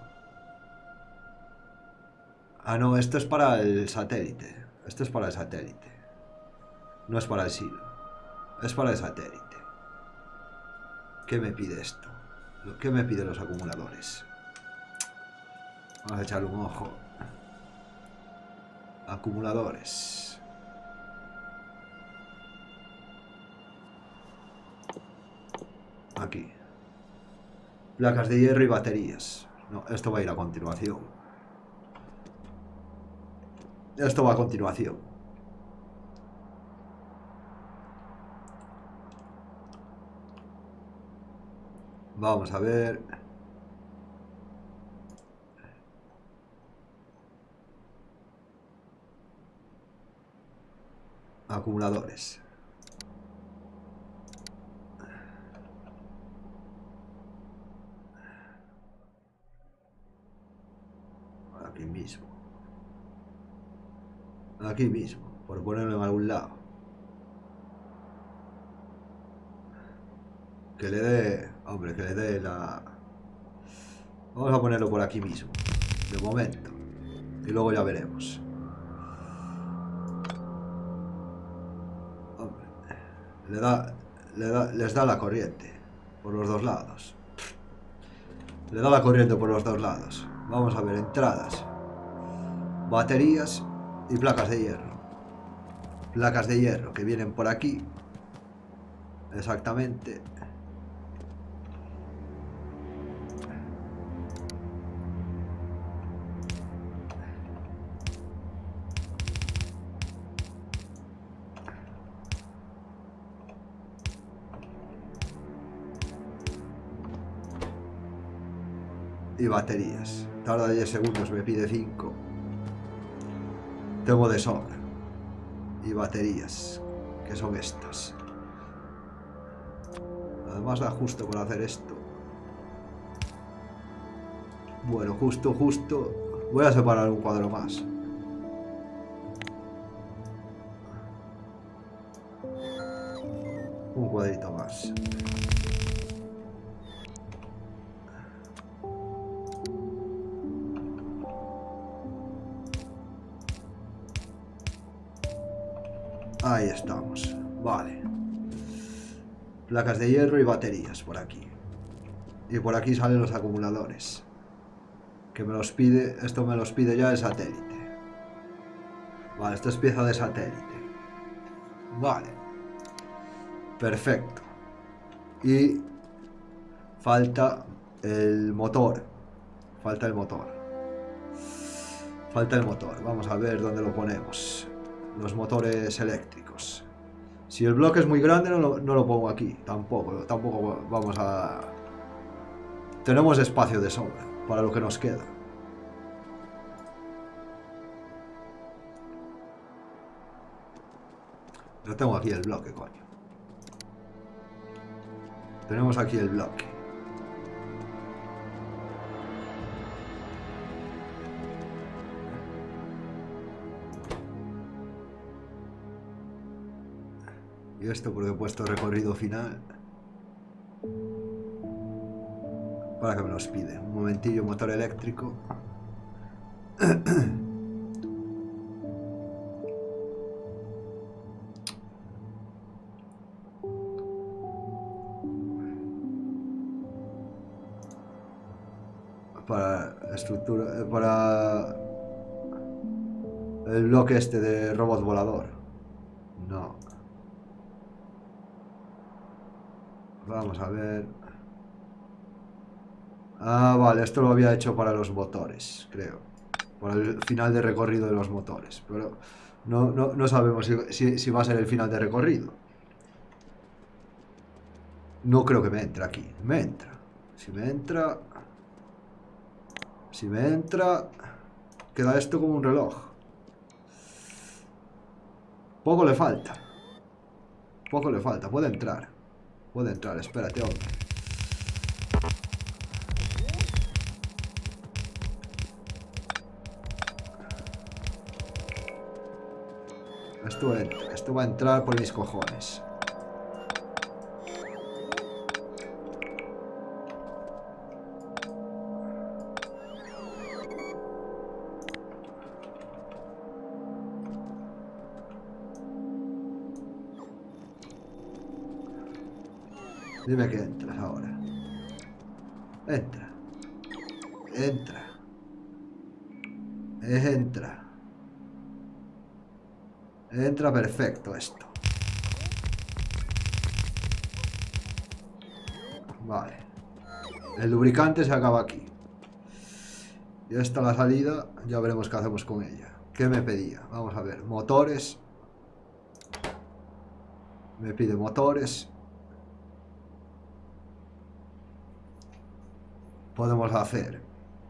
Ah, no, esto es para el satélite. Esto es para el satélite. No es para el silo. Es para el satélite. ¿Qué me pide esto? ¿Qué me piden los acumuladores? Vamos a echarle un ojo. Acumuladores. Aquí. Placas de hierro y baterías. No, esto va a ir a continuación. Esto va a continuación. Vamos a ver. Acumuladores. Aquí mismo. Aquí mismo. Por ponerlo en algún lado. Que le dé... Hombre, que le dé la... Vamos a ponerlo por aquí mismo. De momento. Y luego ya veremos. Hombre. Le da... Le da... Les da la corriente. Por los dos lados. Le da la corriente por los dos lados. Vamos a ver, entradas. Baterías y placas de hierro. Placas de hierro que vienen por aquí. Exactamente. Y baterías. Tarda diez segundos, me pide cinco. Tengo de sobra. Y baterías, que son estas. Además da justo por hacer esto. Bueno, justo, justo. Voy a separar un cuadro más. Un cuadrito más. Ahí estamos. Vale. Placas de hierro y baterías por aquí. Y por aquí salen los acumuladores. Que me los pide... Esto me los pide ya el satélite. Vale, esto es pieza de satélite. Vale. Perfecto. Y... falta el motor. Falta el motor. Falta el motor. Vamos a ver dónde lo ponemos. Los motores eléctricos. Si el bloque es muy grande, no lo, no lo pongo aquí. Tampoco, tampoco vamos a... Tenemos espacio de sobra para lo que nos queda. Yo tengo aquí el bloque, coño. Tenemos aquí el bloque. Y esto porque he puesto recorrido final. Para que me los pide. Un momentillo, motor eléctrico. Para estructura, para el bloque este de robot volador. No. Vamos a ver. Ah, vale, esto lo había hecho para los motores, creo. Para el final de recorrido de los motores. Pero no, no, no sabemos si, si, si va a ser el final de recorrido. No creo que me entre aquí. Me entra. Si me entra... Si me entra... Queda esto como un reloj. Poco le falta. Poco le falta. Puede entrar. Puede entrar. Espérate, hombre. Esto entra. Esto va a entrar por mis cojones. Dime que entras ahora. Entra. Entra. Entra. Entra perfecto esto. Vale. El lubricante se acaba aquí. Ya está la salida. Ya veremos qué hacemos con ella. ¿Qué me pedía? Vamos a ver. Motores. Me pide motores. Podemos hacer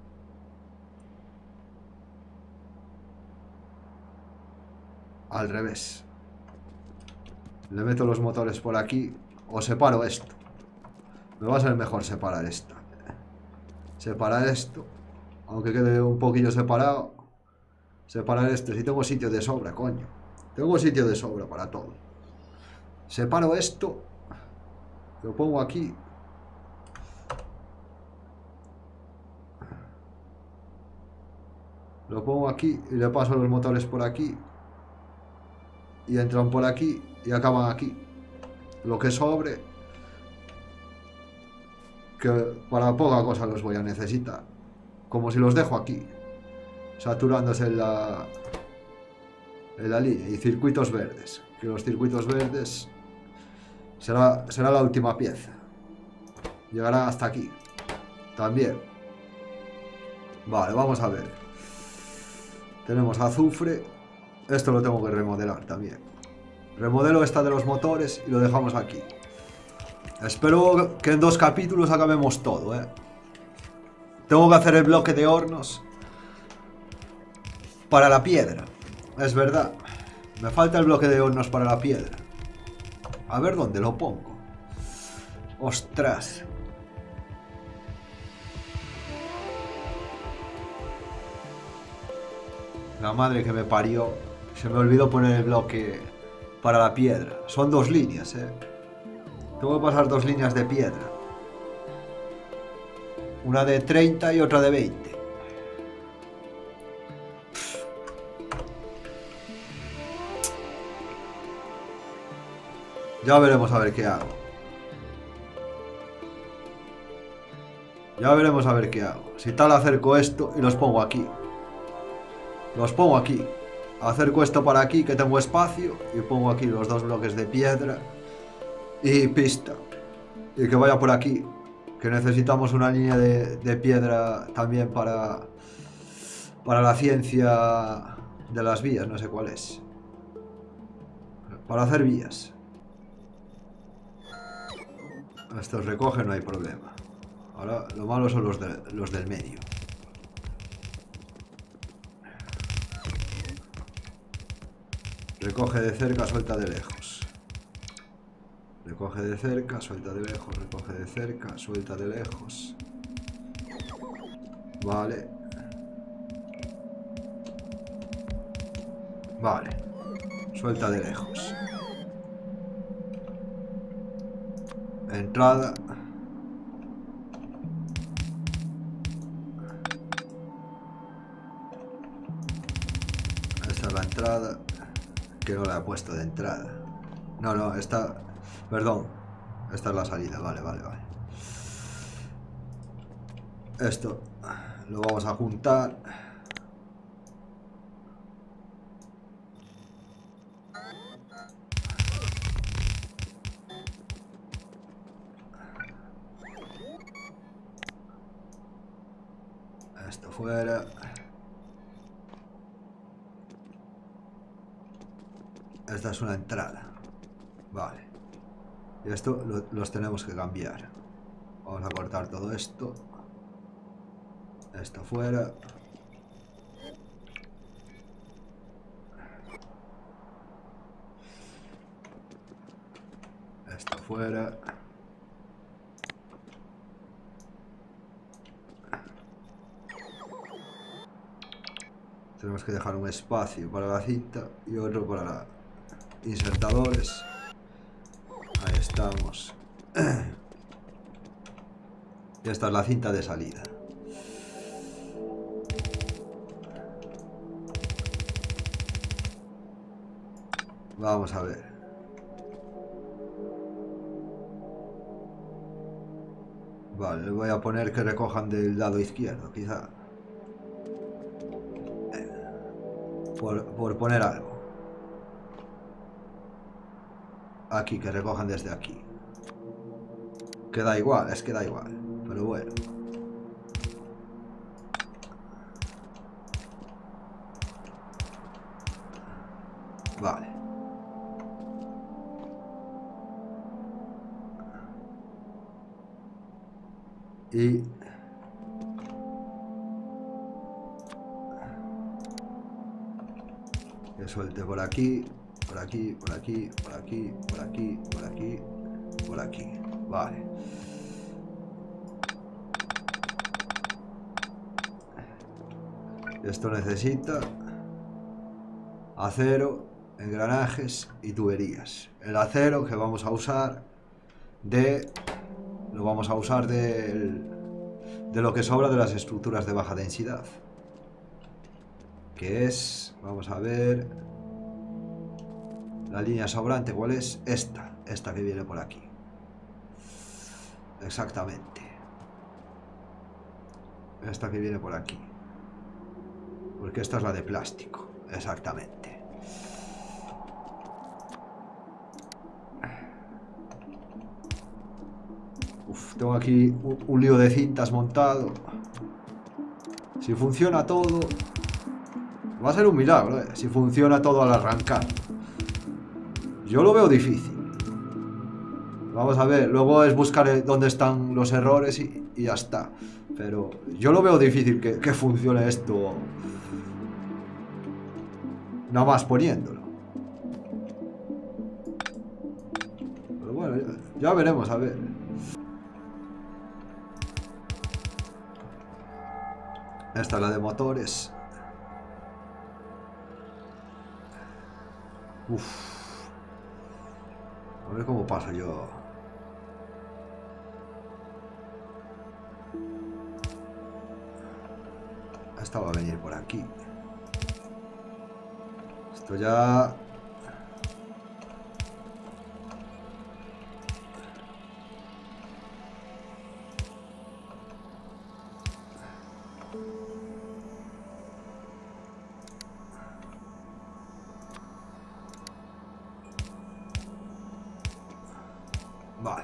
al revés. Le meto los motores por aquí o separo esto. Me va a ser mejor separar esto. Separar esto, aunque quede un poquillo separado. Separar esto. Si tengo sitio de sobra, coño. Tengo sitio de sobra para todo. Separo esto. Lo pongo aquí. Lo pongo aquí y le paso los motores por aquí. Y entran por aquí y acaban aquí. Lo que sobre, que para poca cosa los voy a necesitar. Como si los dejo aquí, saturándose en la, en la línea. Y circuitos verdes. Que los circuitos verdes será, será la última pieza. Llegará hasta aquí. También. Vale, vamos a ver. Tenemos azufre. Esto lo tengo que remodelar también. Remodelo esta de los motores y lo dejamos aquí. Espero que en dos capítulos acabemos todo, ¿eh? Tengo que hacer el bloque de hornos para la piedra. Es verdad. Me falta el bloque de hornos para la piedra. A ver dónde lo pongo. Ostras. La madre que me parió. Se me olvidó poner el bloque para la piedra. Son dos líneas, eh. Tengo que pasar dos líneas de piedra. Una de treinta y otra de veinte. Ya veremos a ver qué hago. Ya veremos a ver qué hago. Si tal acerco esto y los pongo aquí. Los pongo aquí. Acerco esto para aquí que tengo espacio. Y pongo aquí los dos bloques de piedra. Y pista. Y que vaya por aquí. Que necesitamos una línea de, de piedra también para... Para la ciencia de las vías. No sé cuál es. Para hacer vías. Estos recogen, no hay problema. Ahora lo malo son los, de, los del medio. Recoge de cerca, suelta de lejos. Recoge de cerca, suelta de lejos. Recoge de cerca, suelta de lejos. Vale. Vale. Suelta de lejos. Entrada. Esta es la entrada. Que no la he puesto de entrada. No, no, esta... Perdón. Esta es la salida, vale, vale, vale. Esto lo vamos a juntar. Esto fuera. Esta es una entrada. Vale. Y esto lo, los tenemos que cambiar. Vamos a cortar todo esto. Esto fuera. Esto fuera. Tenemos que dejar un espacio para la cinta y otro para la insertadores. Ahí estamos. Y esta es la cinta de salida. Vamos a ver. Vale, le voy a poner que recojan del lado izquierdo, quizá. Por, por poner algo. Aquí, que recojan desde aquí. Que da igual, es que da igual. Pero bueno. Vale. Y... que suelte por aquí, por aquí, por aquí, por aquí, por aquí, por aquí, por aquí. Vale. Esto necesita acero, engranajes y tuberías. El acero que vamos a usar de... lo vamos a usar de, de lo que sobra de las estructuras de baja densidad. Que es, vamos a ver, la línea sobrante, ¿cuál es? Esta, esta que viene por aquí. Exactamente. Esta que viene por aquí. Porque esta es la de plástico, exactamente. Uf, tengo aquí un, un lío de cintas montado. Si funciona todo... va a ser un milagro, ¿eh? Si funciona todo al arrancar. Yo lo veo difícil. Vamos a ver, luego es buscar el- dónde están los errores y, y ya está. Pero yo lo veo difícil que, que funcione esto. Nada más poniéndolo. Pero bueno, ya, ya veremos, a ver. Esta es la de motores. Uf. A ver cómo paso yo. Esta va a venir por aquí. Esto ya... Vale.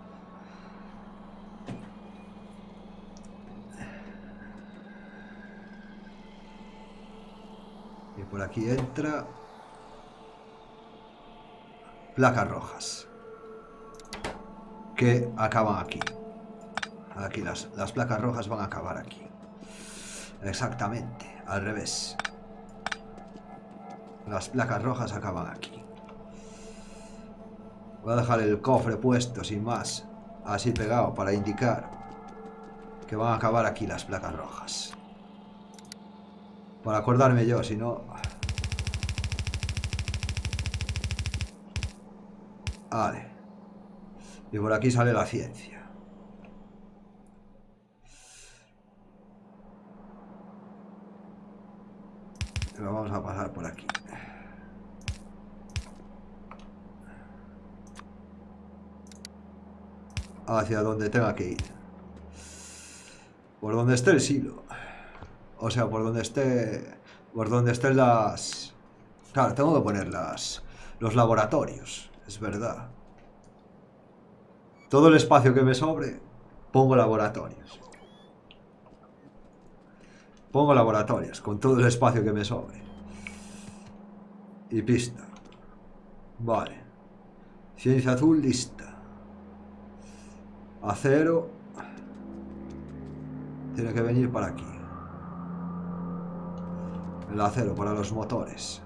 Y por aquí entra... Placas rojas. Que acaban aquí. Aquí las, las placas rojas van a acabar aquí. Exactamente, al revés. Las placas rojas acaban aquí. Voy a dejar el cofre puesto sin más, así pegado, para indicar que van a acabar aquí las placas rojas. Para acordarme yo, si no... Vale. Y por aquí sale la ciencia. Lo vamos a pasar por aquí. Hacia donde tenga que ir. Por donde esté el silo. O sea, por donde esté... Por donde estén las... Claro, tengo que poner las... Los laboratorios. Es verdad. Todo el espacio que me sobre, pongo laboratorios. Pongo laboratorios, con todo el espacio que me sobre. Y pista. Vale. Ciencia azul, lista. Acero. Tiene que venir para aquí. El acero para los motores.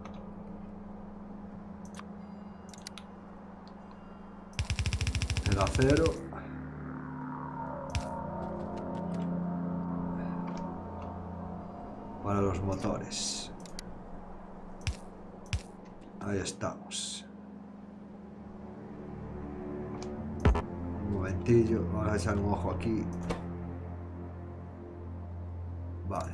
El acero. Para los motores. Ahí estamos. Un momentillo. Vamos a echar un ojo aquí. Vale.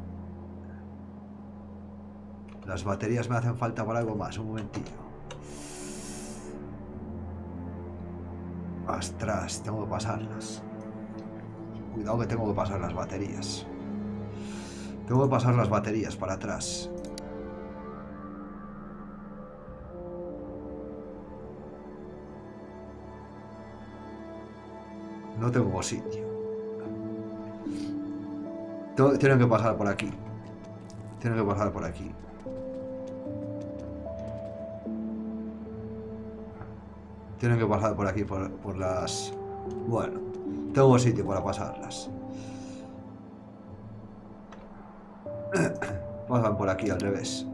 Las baterías me hacen falta para algo más. Un momentillo. Ostras, tengo que pasarlas. Cuidado que tengo que pasar las baterías. Tengo que pasar las baterías para atrás. No tengo sitio. Tienen que pasar por aquí. Tienen que pasar por aquí. Tienen que pasar por aquí, por, por las... Bueno, tengo sitio para pasarlas. Pasan por aquí al revés.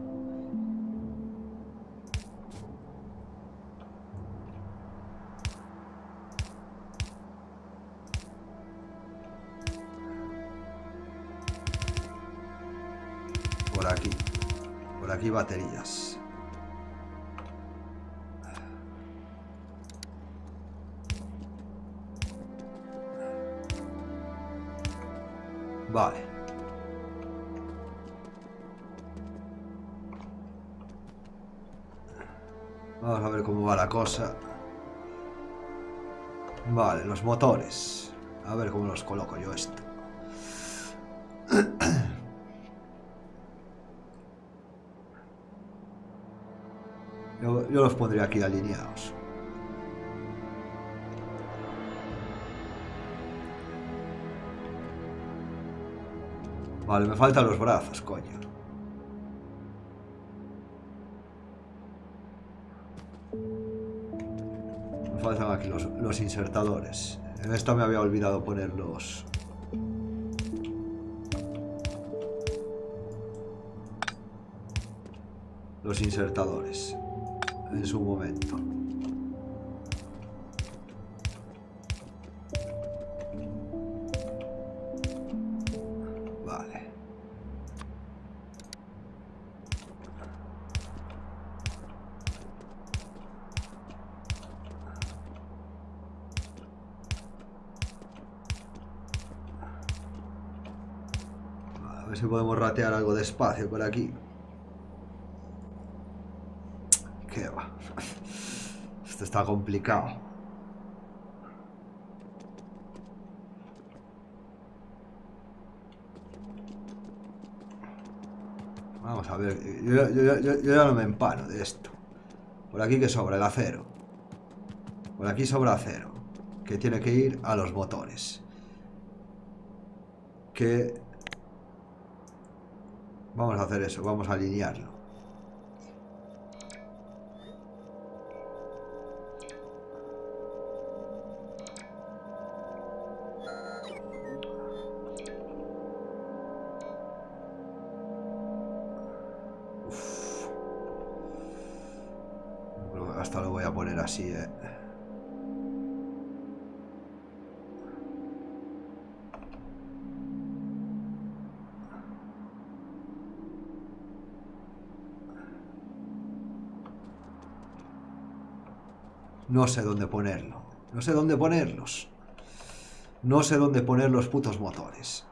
Por aquí. Por aquí baterías. Vale. Vamos a ver cómo va la cosa. Vale, los motores. A ver cómo los coloco yo esto. Yo, yo los pondré aquí alineados. Vale, me faltan los brazos, coño. Me faltan aquí los, los insertadores. En esta me había olvidado ponerlos. Los insertadores. En su momento. Vale. A ver si podemos ratear algo de espacio por aquí. ¿Qué va? Esto está complicado. Vamos a ver. Yo, yo, yo, yo ya no me empano de esto. Por aquí que sobra el acero. Por aquí sobra acero. Que tiene que ir a los motores. Que... Vamos a hacer eso. Vamos a alinearlo. Hasta lo voy a poner así, eh. No sé dónde ponerlo. No sé dónde ponerlos. No sé dónde poner los putos motores.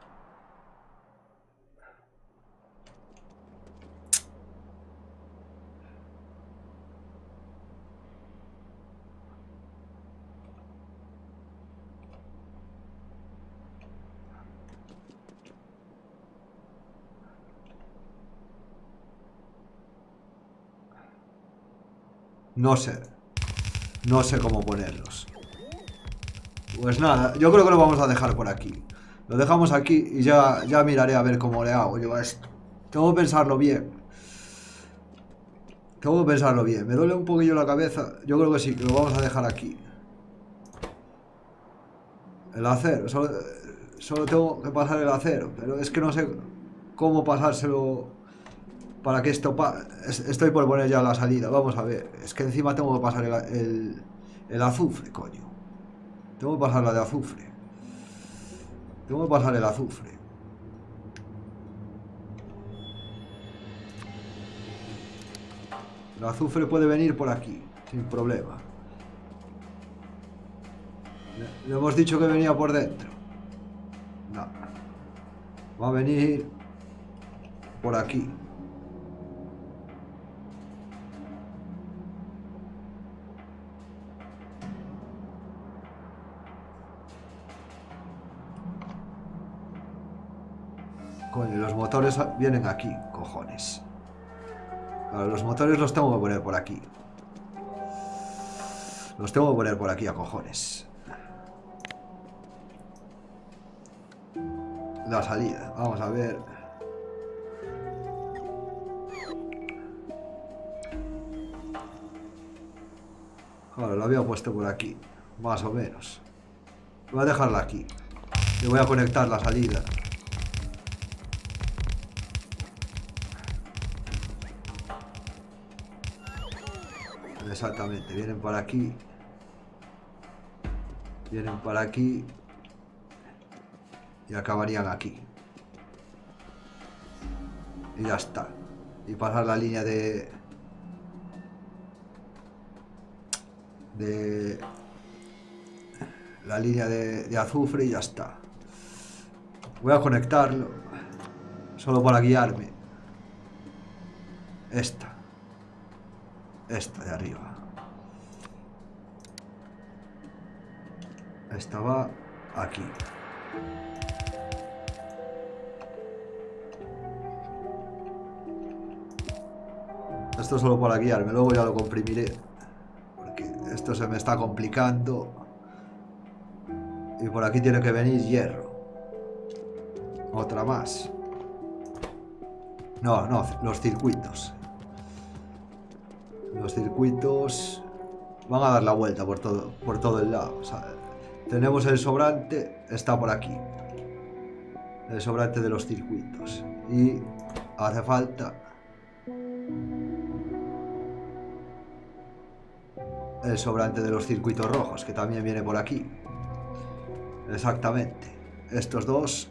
No sé. No sé cómo ponerlos. Pues nada, yo creo que lo vamos a dejar por aquí. Lo dejamos aquí y ya, ya miraré a ver cómo le hago yo a esto. Tengo que pensarlo bien. Tengo que pensarlo bien. Me duele un poquillo la cabeza. Yo creo que sí, que lo vamos a dejar aquí. El acero. Solo, solo tengo que pasar el acero. Pero es que no sé cómo pasárselo para que esto... Pa Estoy por poner ya la salida. Vamos a ver. Es que encima tengo que pasar el, el, el azufre, coño. Tengo que pasar la de azufre. Tengo que pasar el azufre. El azufre puede venir por aquí, sin problema. Le, le hemos dicho que venía por dentro. No. Va a venir por aquí. Coño, los motores vienen aquí, cojones. Claro, los motores los tengo que poner por aquí. Los tengo que poner por aquí a cojones. La salida, vamos a ver. Claro, lo había puesto por aquí, más o menos. Voy a dejarla aquí. Y voy a conectar la salida. Exactamente, vienen por aquí. Vienen por aquí. Y acabarían aquí. Y ya está. Y pasar la línea de... De... La línea de, de azufre y ya está. Voy a conectarlo. Solo para guiarme. Esta. Esta de arriba. Esta va aquí. Esto solo para guiarme, luego ya lo comprimiré. Porque esto se me está complicando. Y por aquí tiene que venir hierro. Otra más. No, no, los circuitos. Los circuitos... Van a dar la vuelta por todo, por todo el lado. O sea, tenemos el sobrante, está por aquí. El sobrante de los circuitos. Y hace falta el sobrante de los circuitos rojos, que también viene por aquí. Exactamente. Estos dos.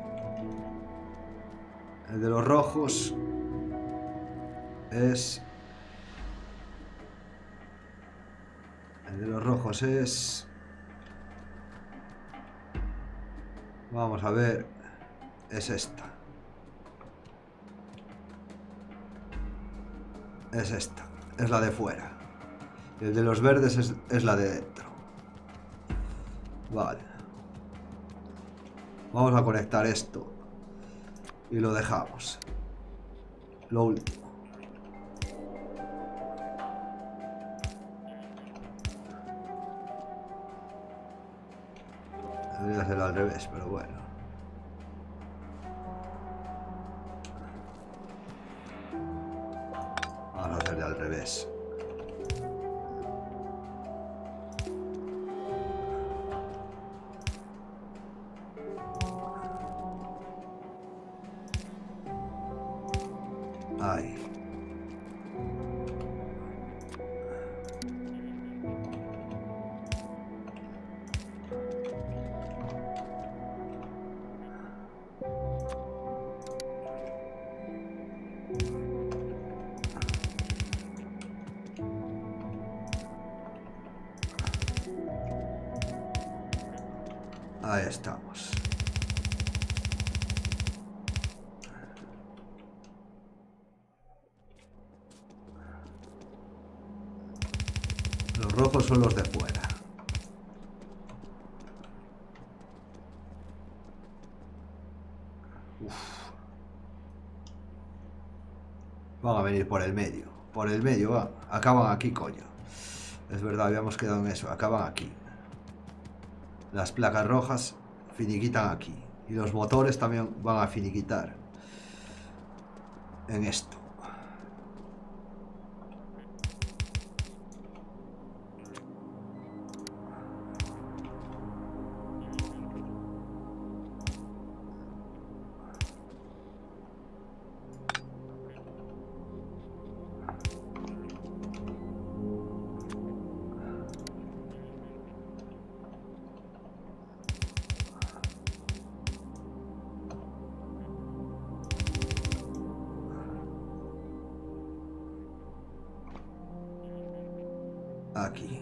El de los rojos es... El de los rojos es... Vamos a ver. Es esta. Es esta. Es la de fuera. Y el de los verdes es, es la de dentro. Vale. Vamos a conectar esto. Y lo dejamos. Lo último. Debería hacerlo al revés, pero bueno. Vamos a hacerlo al revés. Ahí. Ahí estamos. Los rojos son los de fuera. Uf. Van a venir por el medio. Por el medio, va. Acaban aquí, coño. Es verdad, habíamos quedado en eso. Acaban aquí. Las placas rojas finiquitan aquí. Y los motores también van a finiquitar en esto. Aquí.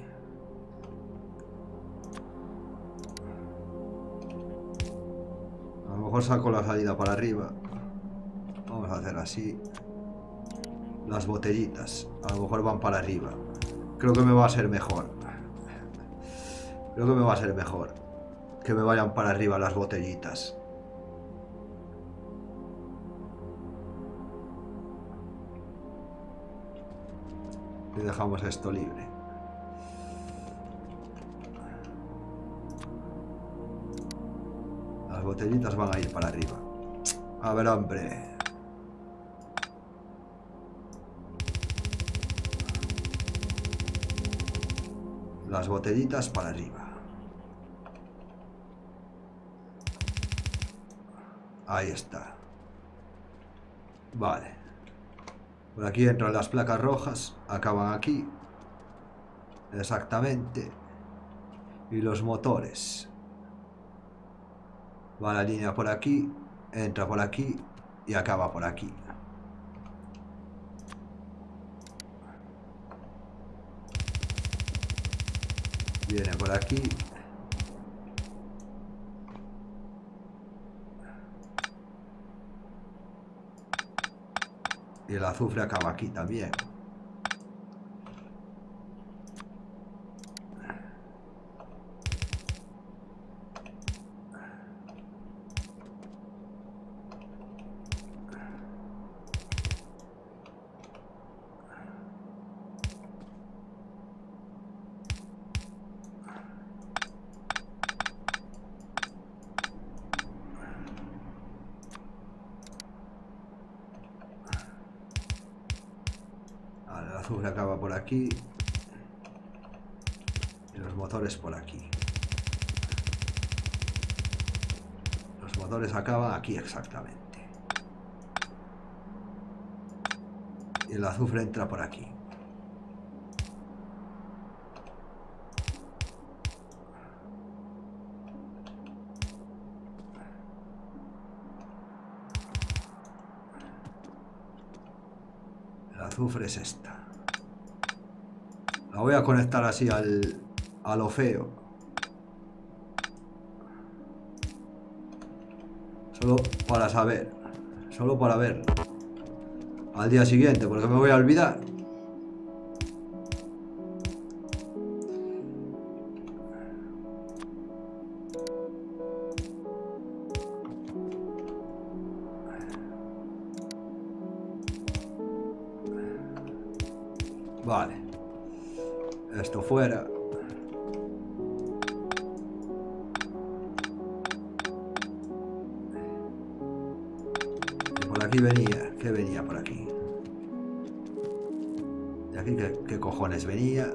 A lo mejor saco la salida para arriba. Vamos a hacer así. Las botellitas. A lo mejor van para arriba. Creo que me va a ser mejor. Creo que me va a ser mejor que me vayan para arriba las botellitas. Y dejamos esto libre. Las botellitas van a ir para arriba. A ver, hombre. Las botellitas para arriba. Ahí está. Vale. Por aquí entran las placas rojas. Acaban aquí. Exactamente. Y los motores. Va la línea por aquí. Entra por aquí. Y acaba por aquí. Viene por aquí. Y el azufre acaba aquí también. El azufre acaba por aquí. Los motores por aquí. Los motores acaban aquí exactamente. Y el azufre entra por aquí. El azufre es esta. La voy a conectar así al, a lo feo. Solo para saber. Solo para ver. Al día siguiente, porque me voy a olvidar. Vale. Esto fuera. Y por aquí venía. ¿Qué venía por aquí? ¿Y aquí qué, qué cojones venía?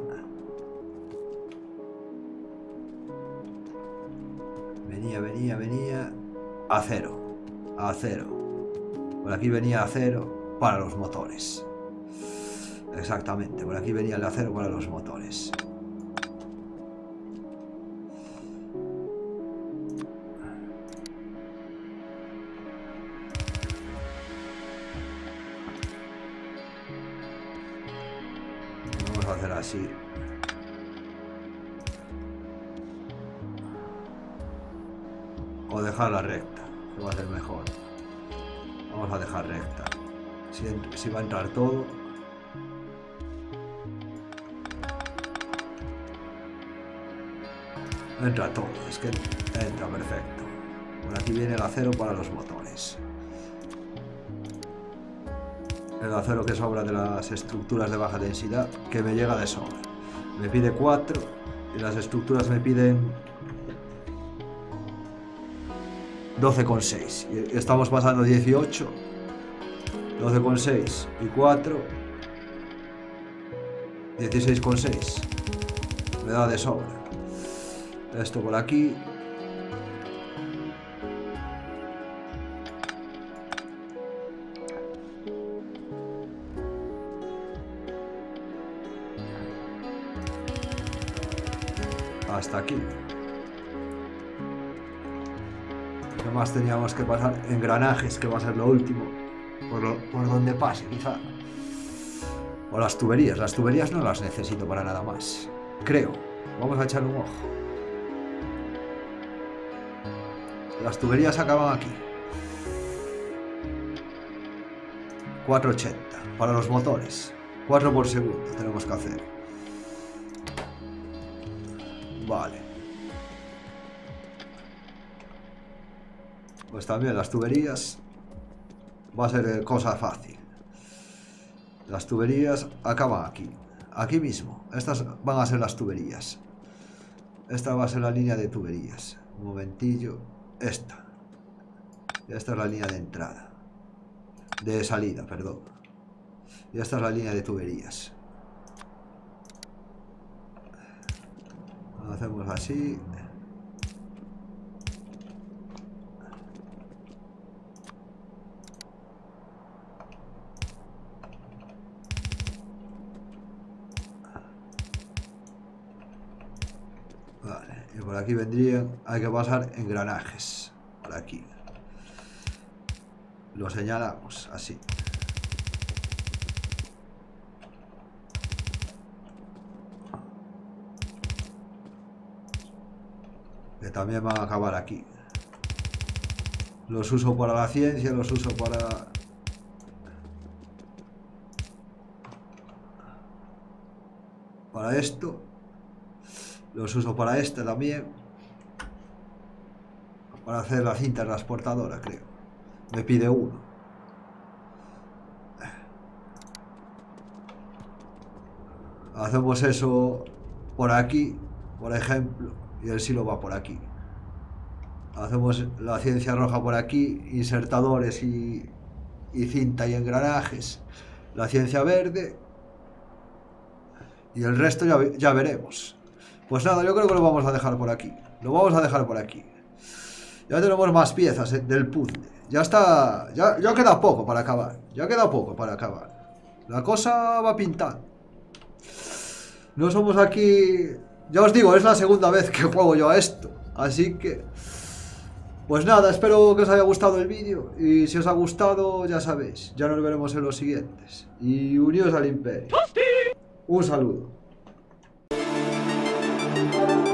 Venía, venía, venía. Acero. Acero. Por aquí venía acero para los motores. Exactamente, por aquí venía el acero para los motores. Vamos a hacer así. O dejarla recta, que va a ser mejor. Vamos a dejar recta. Si, si va a entrar todo. Entra todo, es que entra perfecto. Por aquí viene el acero para los motores. El acero que sobra de las estructuras de baja densidad, que me llega de sobra. Me pide cuatro y las estructuras me piden doce coma seis. Y estamos pasando dieciocho, doce coma seis y cuatro, dieciséis coma seis. Me da de sobra. Esto por aquí. Hasta aquí. ¿Qué más teníamos que pasar? Engranajes, que va a ser lo último. Por, lo, por donde pase, quizá. O las tuberías. Las tuberías no las necesito para nada más. Creo. Vamos a echar un ojo. Las tuberías acaban aquí. cuatro ochenta para los motores. cuatro por segundo tenemos que hacer. Vale. Pues también las tuberías va a ser cosa fácil. Las tuberías acaban aquí. Aquí mismo. Estas van a ser las tuberías. Esta va a ser la línea de tuberías. Un momentillo. Esta. Y esta es la línea de entrada. De salida, perdón. Y esta es la línea de tuberías. Hacemos así. Vale, y por aquí vendrían, hay que pasar engranajes. Por aquí. Lo señalamos así. Que también van a acabar aquí. Los uso para la ciencia, los uso para... Para esto. Los uso para este también. Para hacer la cinta transportadora, creo. Me pide uno. Hacemos eso por aquí, por ejemplo. Y el silo va por aquí. Hacemos la ciencia roja por aquí, insertadores y, y cinta y engranajes. La ciencia verde. Y el resto ya, ya veremos. Pues nada, yo creo que lo vamos a dejar por aquí. Lo vamos a dejar por aquí. Ya tenemos más piezas eh, del puzzle. Ya está... Ya, ya queda poco para acabar. Ya queda poco para acabar. La cosa va a pintar. No somos aquí... Ya os digo, es la segunda vez que juego yo a esto. Así que... Pues nada, espero que os haya gustado el vídeo. Y si os ha gustado, ya sabéis. Ya nos veremos en los siguientes. Y uníos al imperio. Un saludo.